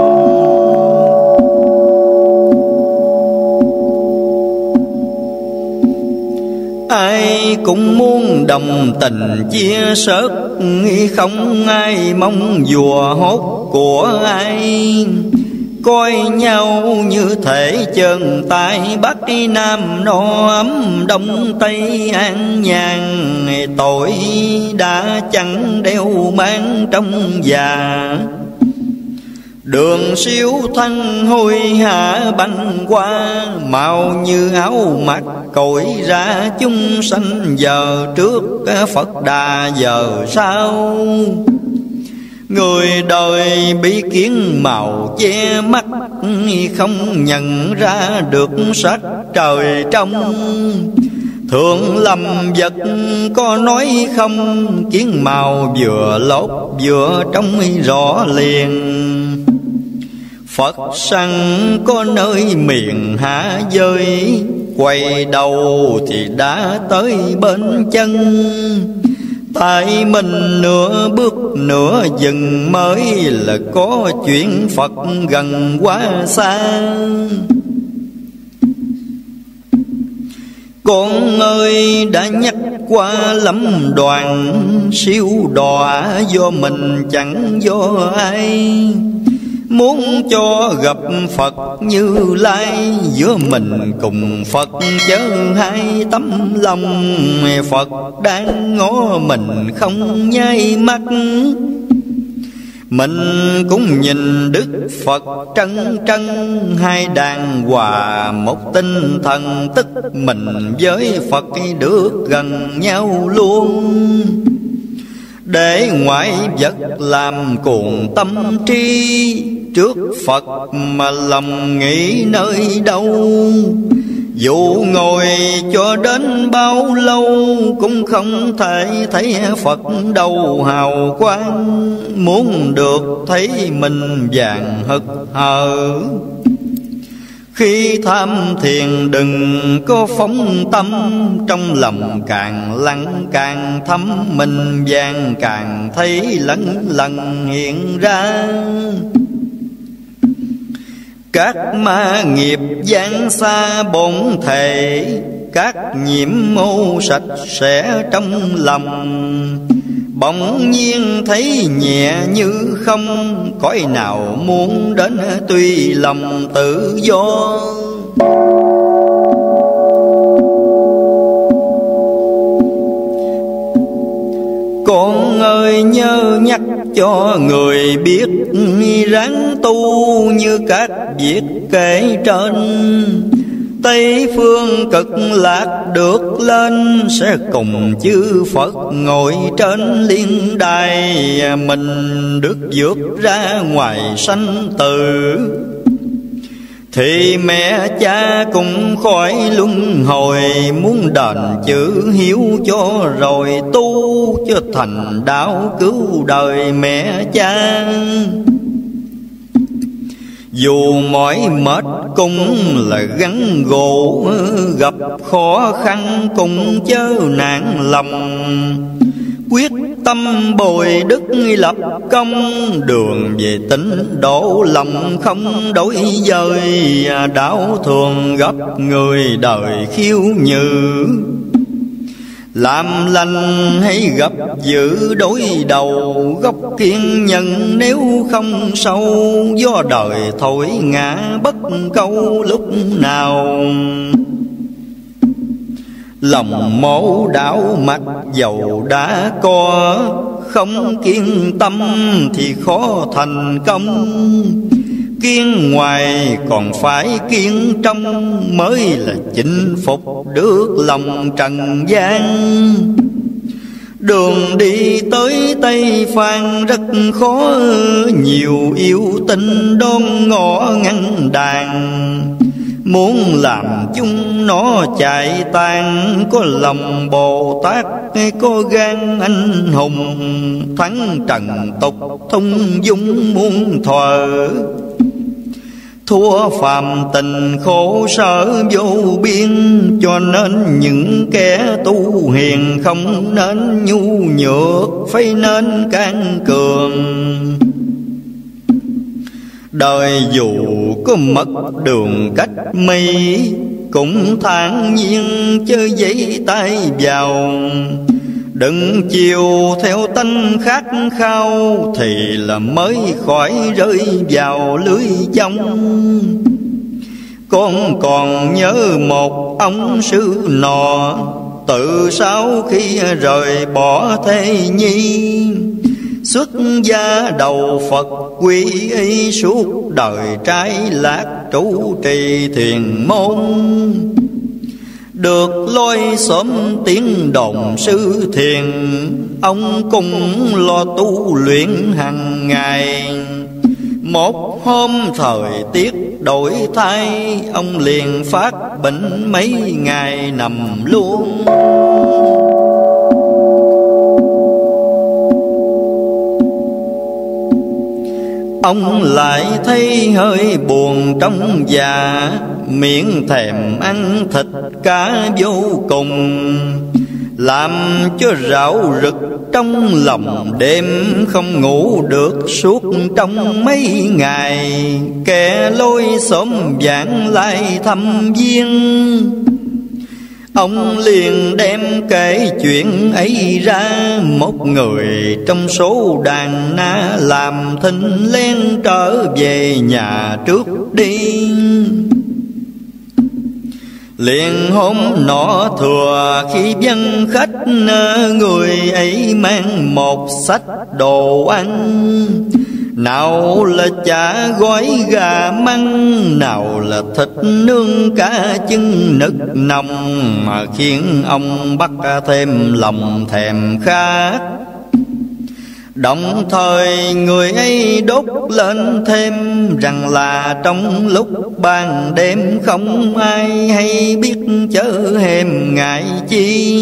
Ai cũng muốn đồng tình chia sớt, không ai mong vùa hốt của ai. Coi nhau như thể chân tay, Bắc Nam no ấm Đông Tây an nhàn. Tội đã chẳng đeo mang trong già, đường siêu thân hôi hạ băng qua. Màu như áo mặc cội ra chúng sanh, giờ trước Phật Đà giờ sau. Người đời bị kiến màu che mắt, không nhận ra được sắc trời trong. Thượng lầm vật có nói không, kiến màu vừa lốt vừa trông rõ liền. Phật săn có nơi miền hạ giới, quay đầu thì đã tới bên chân. Tại mình nửa bước nửa dừng, mới là có chuyện Phật gần quá xa. Con ơi đã nhắc qua lắm đoàn, siêu đọa do mình chẳng do ai. Muốn cho gặp Phật Như Lai, giữa mình cùng Phật chớ hai tấm lòng. Phật đang ngó mình không nháy mắt, mình cũng nhìn Đức Phật trân trân. Hai đàn hòa một tinh thần, tức mình với Phật được gần nhau luôn. Để ngoại vật làm cuồng tâm trí, trước Phật mà lòng nghĩ nơi đâu. Dù ngồi cho đến bao lâu, cũng không thể thấy Phật đâu hào quang. Muốn được thấy mình vàng hực hờ, khi tham thiền đừng có phóng tâm. Trong lòng càng lặng càng thấm, mình vàng càng thấy lẫn lần hiện ra. Các ma nghiệp giáng xa bổn thể, các nhiễm mô sạch sẽ trong lòng. Bỗng nhiên thấy nhẹ như không, cõi nào muốn đến tùy lòng tự do. Con ơi nhớ nhắc cho người biết, ráng tu như các việc kể trên. Tây phương cực lạc được lên, sẽ cùng chư Phật ngồi trên liên đài. Mình được vượt ra ngoài sanh tử, thì mẹ cha cũng khỏi luân hồi. Muốn đền chữ hiếu cho rồi tu, cho thành đạo cứu đời mẹ cha. Dù mỏi mệt cũng là gắn gỗ, gặp khó khăn cũng chớ nản lòng. Quyết tâm bồi đức lập công, đường về tịnh độ lòng không đổi dời. Đạo thường gặp người đời khiêu nhự, làm lành hay gặp dữ đối đầu. Gốc kiên nhân nếu không sâu, do đời thổi ngã bất câu lúc nào. Lòng mẫu đạo mặc dầu đã có, không kiên tâm thì khó thành công. Kiên ngoài còn phải kiên trong, mới là chinh phục được lòng trần gian. Đường đi tới Tây Phan rất khó, nhiều yêu tinh đón ngõ ngăn đàn. Muốn làm chung nó chạy tan, có lòng Bồ Tát có gan anh hùng. Thắng trần tục thông dung muôn thuở, thua phàm tình khổ sở vô biên. Cho nên những kẻ tu hiền không nên nhu nhược, phải nên can cường. Đời dù có mất đường cách mây, cũng thản nhiên chơi giấy tay vào. Đừng chiều theo tánh khát khao, thì là mới khỏi rơi vào lưới trong. Con còn nhớ một ông sư nọ, tự sau khi rời bỏ thê nhi. Xuất gia đầu Phật quy y, suốt đời trái lạc trụ trì thiền môn. Được lôi xóm tiếng đồn sư thiền, ông cũng lo tu luyện hàng ngày. Một hôm thời tiết đổi thay, ông liền phát bệnh mấy ngày nằm luôn. Ông lại thấy hơi buồn trong dạ, miệng thèm ăn thịt cá vô cùng. Làm cho rạo rực trong lòng, đêm không ngủ được suốt trong mấy ngày. Kẻ lôi xóm vãng lại thăm viếng, ông liền đem kể chuyện ấy ra. Một người trong số đàn na làm thinh len trở về nhà trước đi. Liền hôm nọ thừa khi vắng khách, người ấy mang một xách đồ ăn. Nào là chả gói gà măng, nào là thịt nướng cá chân nức nồng, mà khiến ông bắt thêm lòng thèm khát. Đồng thời người ấy đốt lên thêm rằng là trong lúc ban đêm không ai hay biết, chớ hèm ngại chi.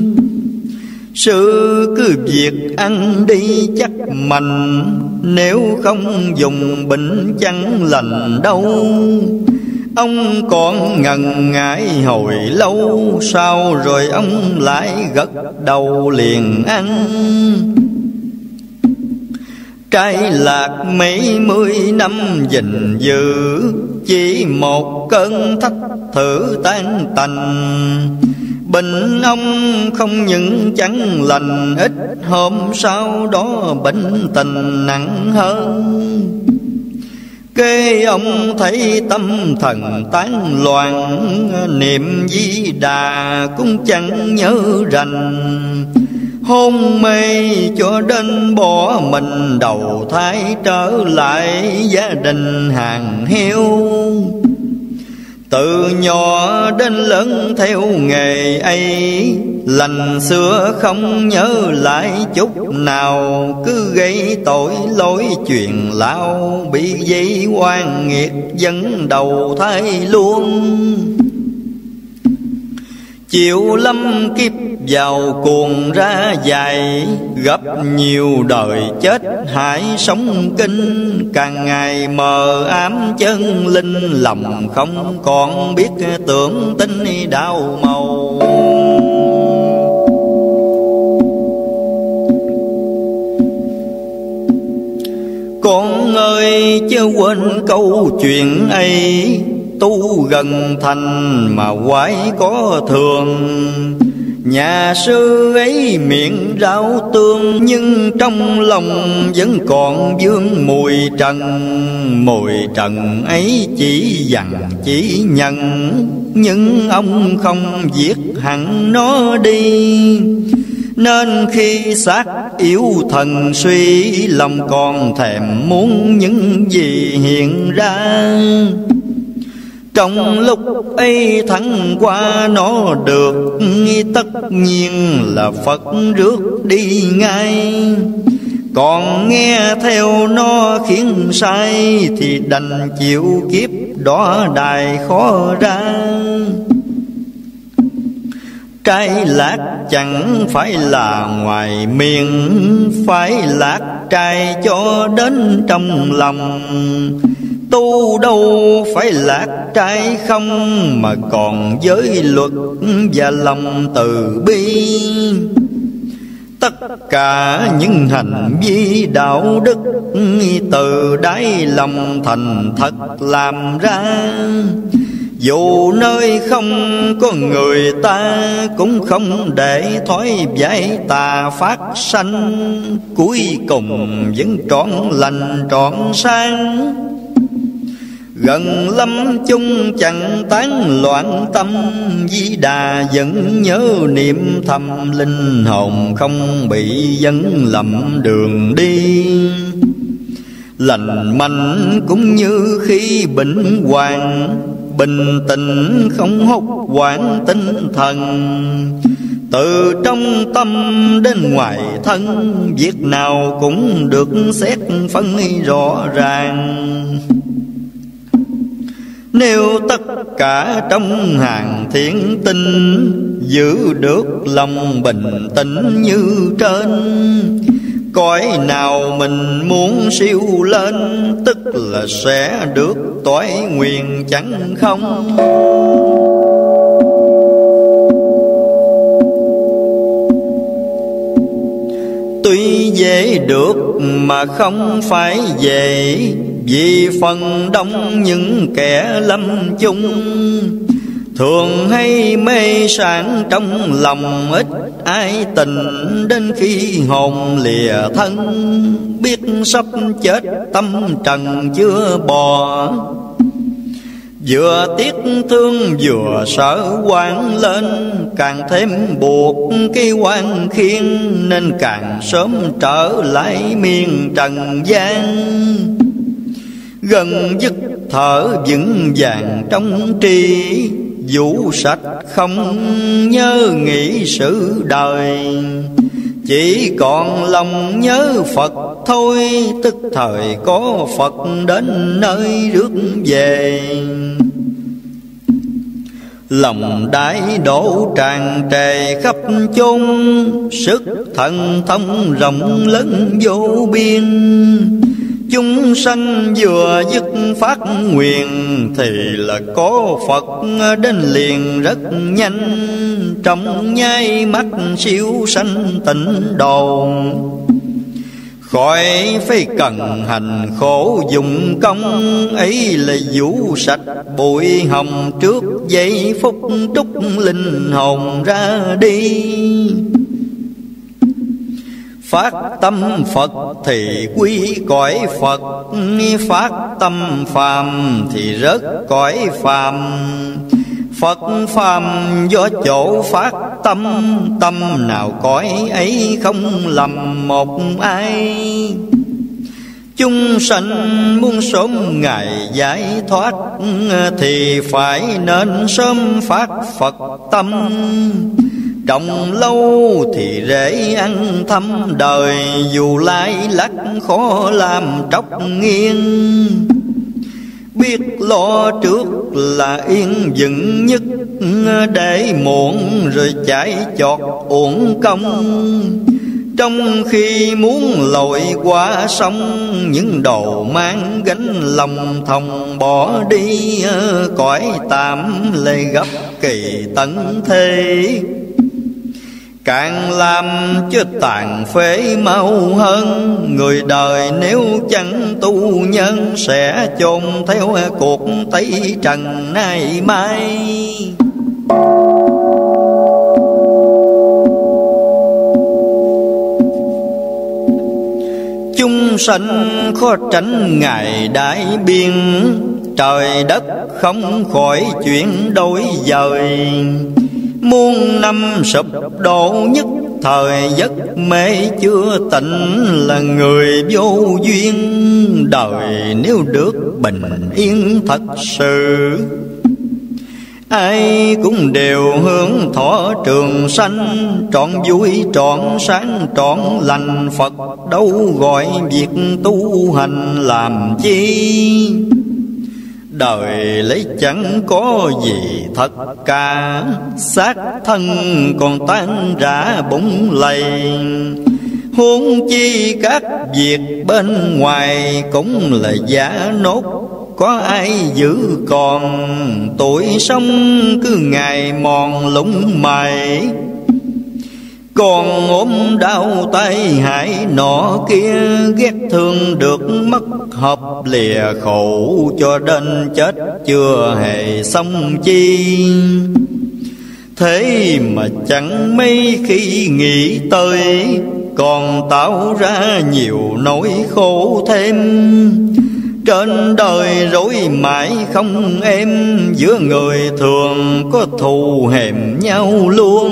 Sự cứ việc ăn đi chắc mạnh, nếu không dùng bệnh chẳng lành đâu. Ông còn ngần ngại hồi lâu, sau rồi ông lại gật đầu liền ăn. Trái lạc mấy mươi năm gìn giữ, chỉ một cơn thách thử tan tành. Bệnh ông không những chẳng lành, ít hôm sau đó bệnh tình nặng hơn. Kế ông thấy tâm thần tán loạn, niệm Di Đà cũng chẳng nhớ rành. Hôn mê cho đến bỏ mình đầu thai, trở lại gia đình hàng heo. Từ nhỏ đến lớn theo nghề ấy, lành xưa không nhớ lại chút nào. Cứ gây tội lỗi chuyện lao, bị dây oan nghiệt dẫn đầu thai luôn. Chịu lâm kiếp vào cuồng ra dài, gặp nhiều đời chết hại sống kinh. Càng ngày mờ ám chân linh, lòng không còn biết tưởng tin đau màu. Con ơi chớ quên câu chuyện ấy, tu gần thành mà quái có thường. Nhà sư ấy miệng rau tương, nhưng trong lòng vẫn còn vương mùi trần. Mùi trần ấy chỉ dằn chỉ nhận, nhưng ông không giết hẳn nó đi. Nên khi xác yếu thần suy, lòng còn thèm muốn những gì hiện ra. Trong lúc ấy thắng qua nó được, tất nhiên là Phật rước đi ngay. Còn nghe theo nó khiến sai, thì đành chịu kiếp đó đài khó ra. Trái lạc chẳng phải là ngoài miệng, phải lạc trai cho đến trong lòng. Tu đâu phải lạc trai không, mà còn giới luật và lòng từ bi. Tất cả những hành vi đạo đức từ đáy lòng thành thật làm ra. Dù nơi không có người ta, cũng không để thói giải tà phát sanh. Cuối cùng vẫn trọn lành trọn sáng. Gần lâm chung chẳng tán loạn tâm, Di Đà vẫn nhớ niệm thầm. Linh hồn không bị dẫn lầm đường đi. Lành mạnh cũng như khi bệnh hoạn, bình tĩnh không hốt hoảng tinh thần. Từ trong tâm đến ngoài thân, việc nào cũng được xét phân rõ ràng. Nếu tất cả trong hàng thiện tinh, giữ được lòng bình tĩnh như trên. Cõi nào mình muốn siêu lên, tức là sẽ được toái nguyện chẳng không. Tuy dễ được mà không phải dễ, vì phần đông những kẻ lâm chung thường hay mê sảng trong lòng, ít ai tình đến khi hồn lìa thân. Biết sắp chết tâm trần chưa bò, vừa tiếc thương vừa sợ oan lên. Càng thêm buộc cái oan khiên, nên càng sớm trở lại miền trần gian. Gần dứt thở vững vàng trong tri, vũ sạch không nhớ nghĩ sự đời. Chỉ còn lòng nhớ Phật thôi, tức thời có Phật đến nơi rước về. Lòng đáy đổ tràn trề khắp chốn, sức thần thông rộng lớn vô biên. Chúng sanh vừa dứt phát nguyện, thì là có Phật đến liền rất nhanh. Trong nháy mắt siêu sanh tịnh độ, khỏi phải cần hành khổ dùng công. Ấy là vũ sạch bụi hồng, trước giây phút trút linh hồn ra đi. Phát tâm Phật thì quy cõi Phật, phát tâm phàm thì rớt cõi phàm. Phật phàm do chỗ phát tâm, tâm nào cõi ấy không lầm một ai. Chúng sanh muốn sớm ngày giải thoát, thì phải nên sớm phát Phật tâm. Trồng lâu thì dễ ăn thăm đời, dù lai lắc khó làm tróc nghiêng. Biết lo trước là yên vững nhất, để muộn rồi chạy chọt uổng công. Trong khi muốn lội qua sông, những đồ mang gánh lòng thòng bỏ đi. Cõi tạm lệ gấp kỳ tấn thế, càng làm cho tàn phế mau hơn. Người đời nếu chẳng tu nhân, sẽ chôn theo cuộc tẩy trần nay mai. Chúng sanh khó tránh ngày đại biên, trời đất không khỏi chuyển đổi dời. Muôn năm sụp đổ nhất thời, giấc mê chưa tỉnh là người vô duyên. Đời nếu được bình yên thật sự, ai cũng đều hướng thọ trường sanh, trọn vui trọn sáng trọn lành. Phật đâu gọi việc tu hành làm chi, đời lấy chẳng có gì thật cả. Xác thân còn tan rã bụng lầy, huống chi các việc bên ngoài cũng là giả nốt. Có ai giữ còn tuổi sống cứ ngày mòn lũng mày, còn ốm đau tai hại nọ kia. Ghét thương được mất hợp lìa khổ, cho đến chết chưa hề xong chi. Thế mà chẳng mấy khi nghĩ tới, còn tạo ra nhiều nỗi khổ thêm. Trên đời rối mãi không êm, giữa người thường có thù hèm nhau luôn.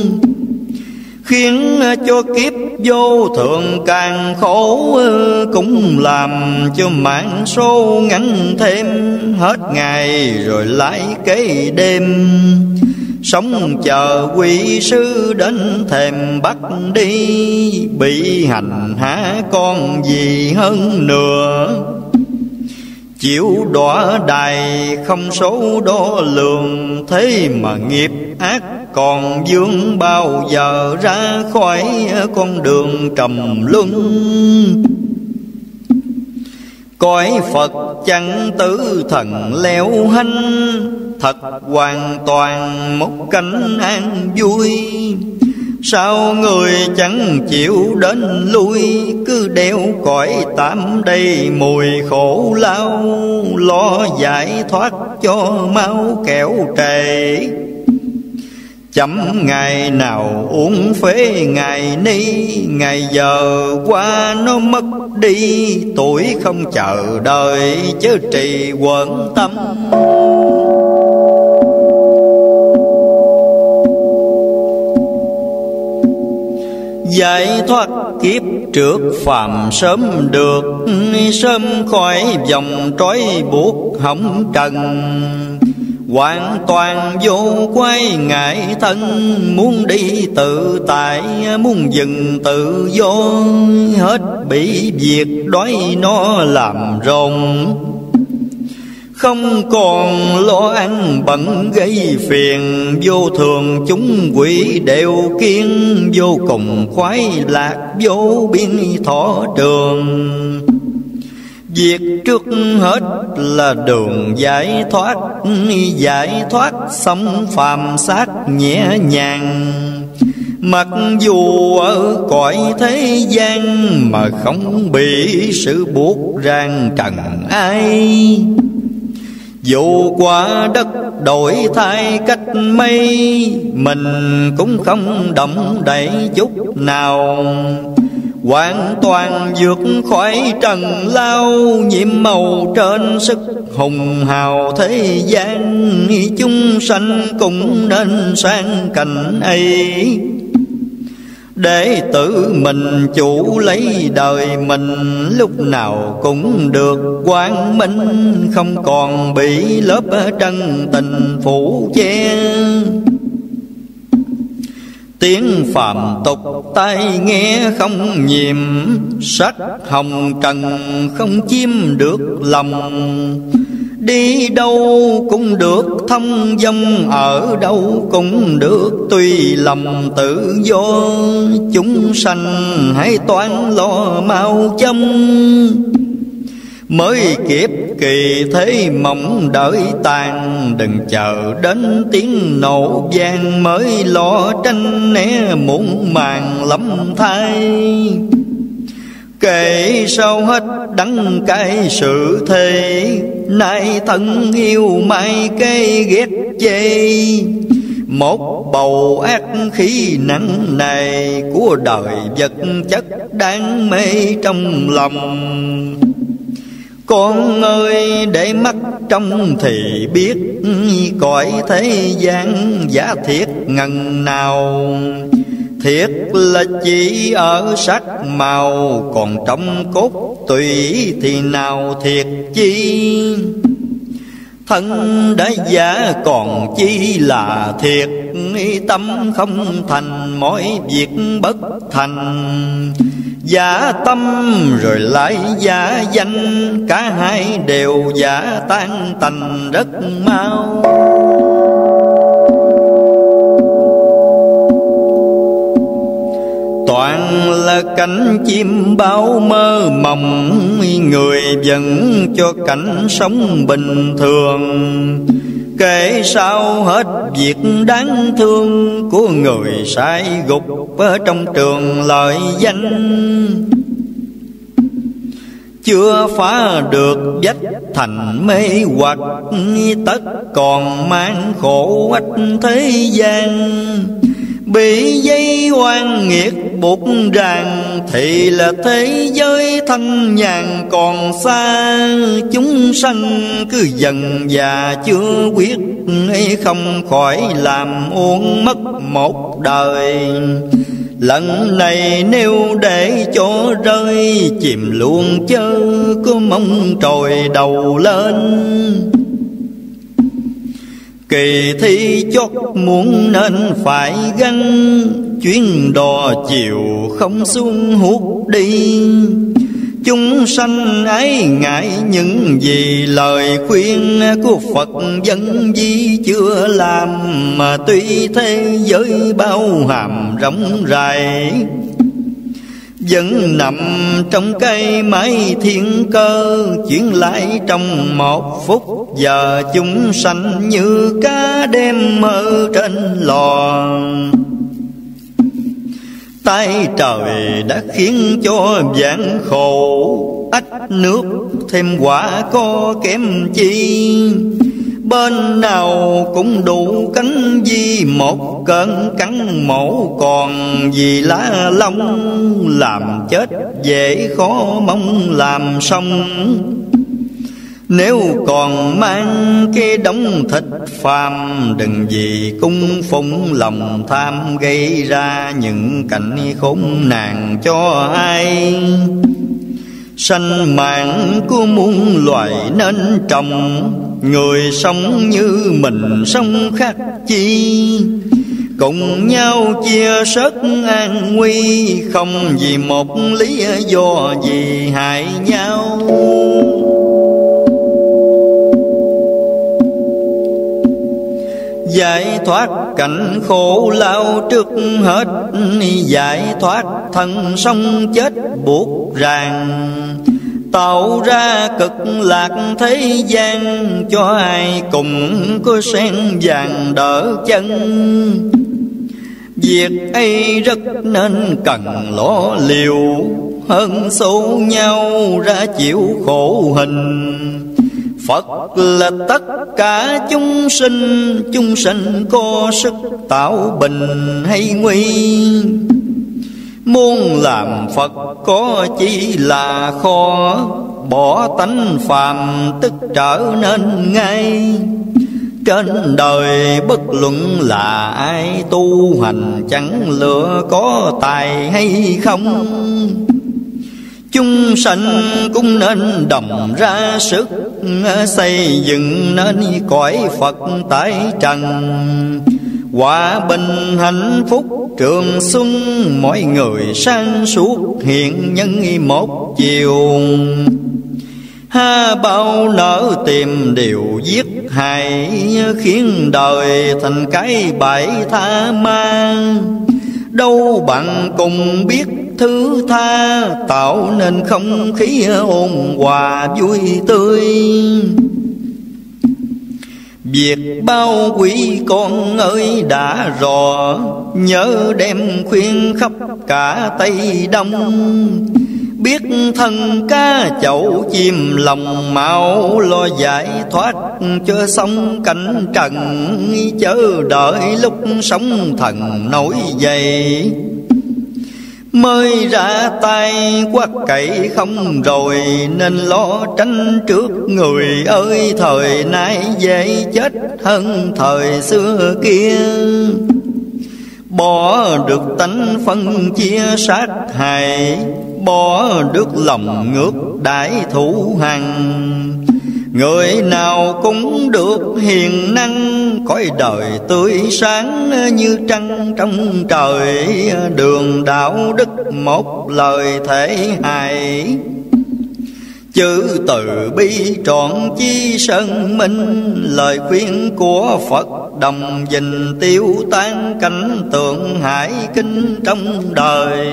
Khiến cho kiếp vô thường càng khổ, cũng làm cho mạng số ngắn thêm. Hết ngày rồi lại kế đêm, sống chờ quỷ sứ đến thèm bắt đi. Bị hành hạ còn gì hơn nữa, chịu đọa đày không số đo lường. Thế mà nghiệp ác còn vướng, bao giờ ra khỏi con đường trầm luân. Cõi Phật chẳng tử thần leo hanh, thật hoàn toàn một cảnh an vui. Sao người chẳng chịu đến lui, cứ đeo cõi tạm đầy mùi khổ lao. Lo giải thoát cho mau kẻo trễ, chậm ngày nào uống phế ngày ni. Ngày giờ qua nó mất đi, tuổi không chờ đợi chớ trì quẩn tâm. Giải thoát kiếp trước phàm sớm được, sớm khỏi vòng trói buộc hồng trần. Hoàn toàn vô quay ngại thân, muốn đi tự tại muốn dừng tự do. Hết bị việc đói nó làm rồng, không còn lo ăn bận gây phiền. Vô thường chúng quỷ đều kiên, vô cùng khoái lạc vô biên thọ trường. Việc trước hết là đường giải thoát, giải thoát xong phàm xác nhẹ nhàng. Mặc dù ở cõi thế gian mà không bị sự buộc ràng trần ai. Dù qua đất đổi thay cách mây, mình cũng không động đậy chút nào. Hoàn toàn vượt khỏi trần lao, nhiệm màu trên sức hùng hào thế gian. Chúng sanh cũng nên sang cảnh ấy, để tự mình chủ lấy đời mình. Lúc nào cũng được quang minh, không còn bị lớp trần tình phủ che. Tiếng phàm tục tai nghe không nhiệm, sắc hồng trần không chiếm được lòng. Đi đâu cũng được thông dong, ở đâu cũng được tùy lòng tự do. Chúng sanh hãy toan lo mau chóng, mới kiếp kỳ thế mộng đợi tàn. Đừng chờ đến tiếng nổ vang mới lo tranh né muộn màng lắm thay. Kể sao hết đắng cay sự thề, nay thân yêu mai cây ghét chê. Một bầu ác khí nặng nề của đời vật chất đáng mê trong lòng. Con ơi để mắt trong thì biết, cõi thế gian giả thiệt ngần nào. Thiệt là chỉ ở sắc màu, còn trong cốt tủy thì nào thiệt chi. thân đã giả còn chi là thiệt, tâm không thành mọi việc bất thành. Giả tâm rồi lại giả danh, cả hai đều giả tan tành rất mau. Toàn là cảnh chim bao mơ mộng, người vẫn cho cảnh sống bình thường. Kể sao hết việc đáng thương của người sai gục ở trong trường lợi danh. Chưa phá được vách thành mê hoặc, tất còn mang khổ ách thế gian. Bị dây oan nghiệt buộc ràng, thì là thế giới thanh nhàn còn xa. Chúng sanh cứ dần già chưa quyết, không khỏi làm uổng mất một đời. Lần này nếu để cho rơi, chìm luôn chớ có mong trồi đầu lên. Kỳ thi chót muốn nên phải gánh, chuyến đò chiều không xuống hút đi. Chúng sanh ấy ngại những gì lời khuyên của Phật dân di chưa làm, mà tuy thế giới bao hàm rộng rãi, vẫn nằm trong cây máy thiên cơ. Chuyển lại trong một phút giờ, chúng sanh như cá đem mơ trên lò. Tay trời đã khiến cho vạn khổ, ách nước thêm quả có kém chi. Bên nào cũng đủ cánh di, một cơn cắn mổ còn gì lá lông. Làm chết dễ khó mong làm xong, nếu còn mang cái đống thịt phàm. Đừng vì cung phụng lòng tham, gây ra những cảnh khốn nạn cho ai. Sanh mạng của muôn loài nên trồng, người sống như mình sống khác chi. Cùng nhau chia sớt an nguy, không vì một lý do gì hại nhau. Giải thoát cảnh khổ lao trước hết, giải thoát thân sống chết buộc ràng. Tạo ra cực lạc thế gian, cho ai cùng có sen vàng đỡ chân. Việc ấy rất nên cần lo liều, hơn xô nhau ra chịu khổ hình. Phật là tất cả chúng sinh, chúng sinh có sức tạo bình hay nguy. Muốn làm Phật có chỉ là khó, bỏ tánh phàm tức trở nên ngay. Trên đời bất luận là ai tu hành, chẳng lựa có tài hay không. Chúng sanh cũng nên đồng ra sức, xây dựng nên cõi Phật tại trần. Hòa bình hạnh phúc trường xuân, mọi người sang suốt hiện nhân một chiều. Ha bao nỡ tìm điều giết hại, khiến đời thành cái bãi tha ma. Đâu bằng cùng biết thứ tha, tạo nên không khí ôn hòa vui tươi. Việc bao quỷ con ơi đã rõ, nhớ đem khuyên khắp cả Tây Đông. Biết thân cá chậu chìm lòng mạo, lo giải thoát cho xong cảnh trần. Chớ đợi lúc sống thần nổi dậy, mới ra tay quát cậy không rồi. Nên lo tránh trước người ơi, thời nay dễ chết hơn thời xưa kia. Bỏ được tánh phân chia sát hại, bỏ được lòng ngược đãi thủ hằn. Người nào cũng được hiền năng, cõi đời tươi sáng như trăng trong trời. Đường đạo đức một lời thể hài, chữ từ bi trọn chi sơn minh. Lời khuyên của Phật đồng dình tiêu tan cảnh tượng hải kinh trong đời.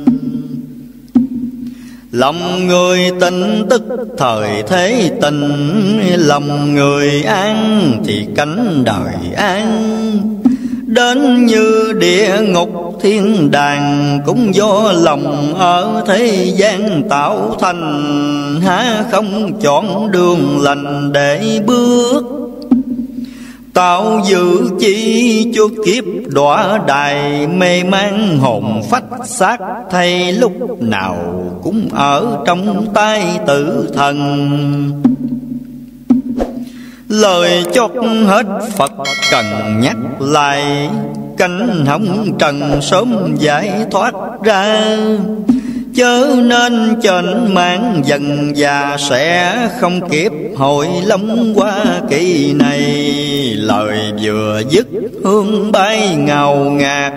Lòng người tỉnh tức thời thế tình, lòng người an thì cánh đời an. Đến như địa ngục thiên đàng, cũng do lòng ở thế gian tạo thành. Há không chọn đường lành để bước, tạo dự chi cho kiếp đọa đài. Mê man hồn phách xác thay, lúc nào cũng ở trong tay tử thần. Lời chót hết Phật cần nhắc lại, cánh hồng trần sớm giải thoát ra. Chớ nên chênh mãn dần già, sẽ không kịp hội long qua kỳ này. Lời vừa dứt hương bay ngào ngạt,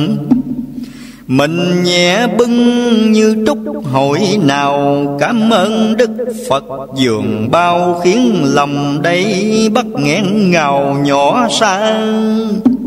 mình nhẹ bưng như trúc hội nào. Cảm ơn Đức Phật dường bao, khiến lòng đây bắt nghẹn ngào nhỏ xa.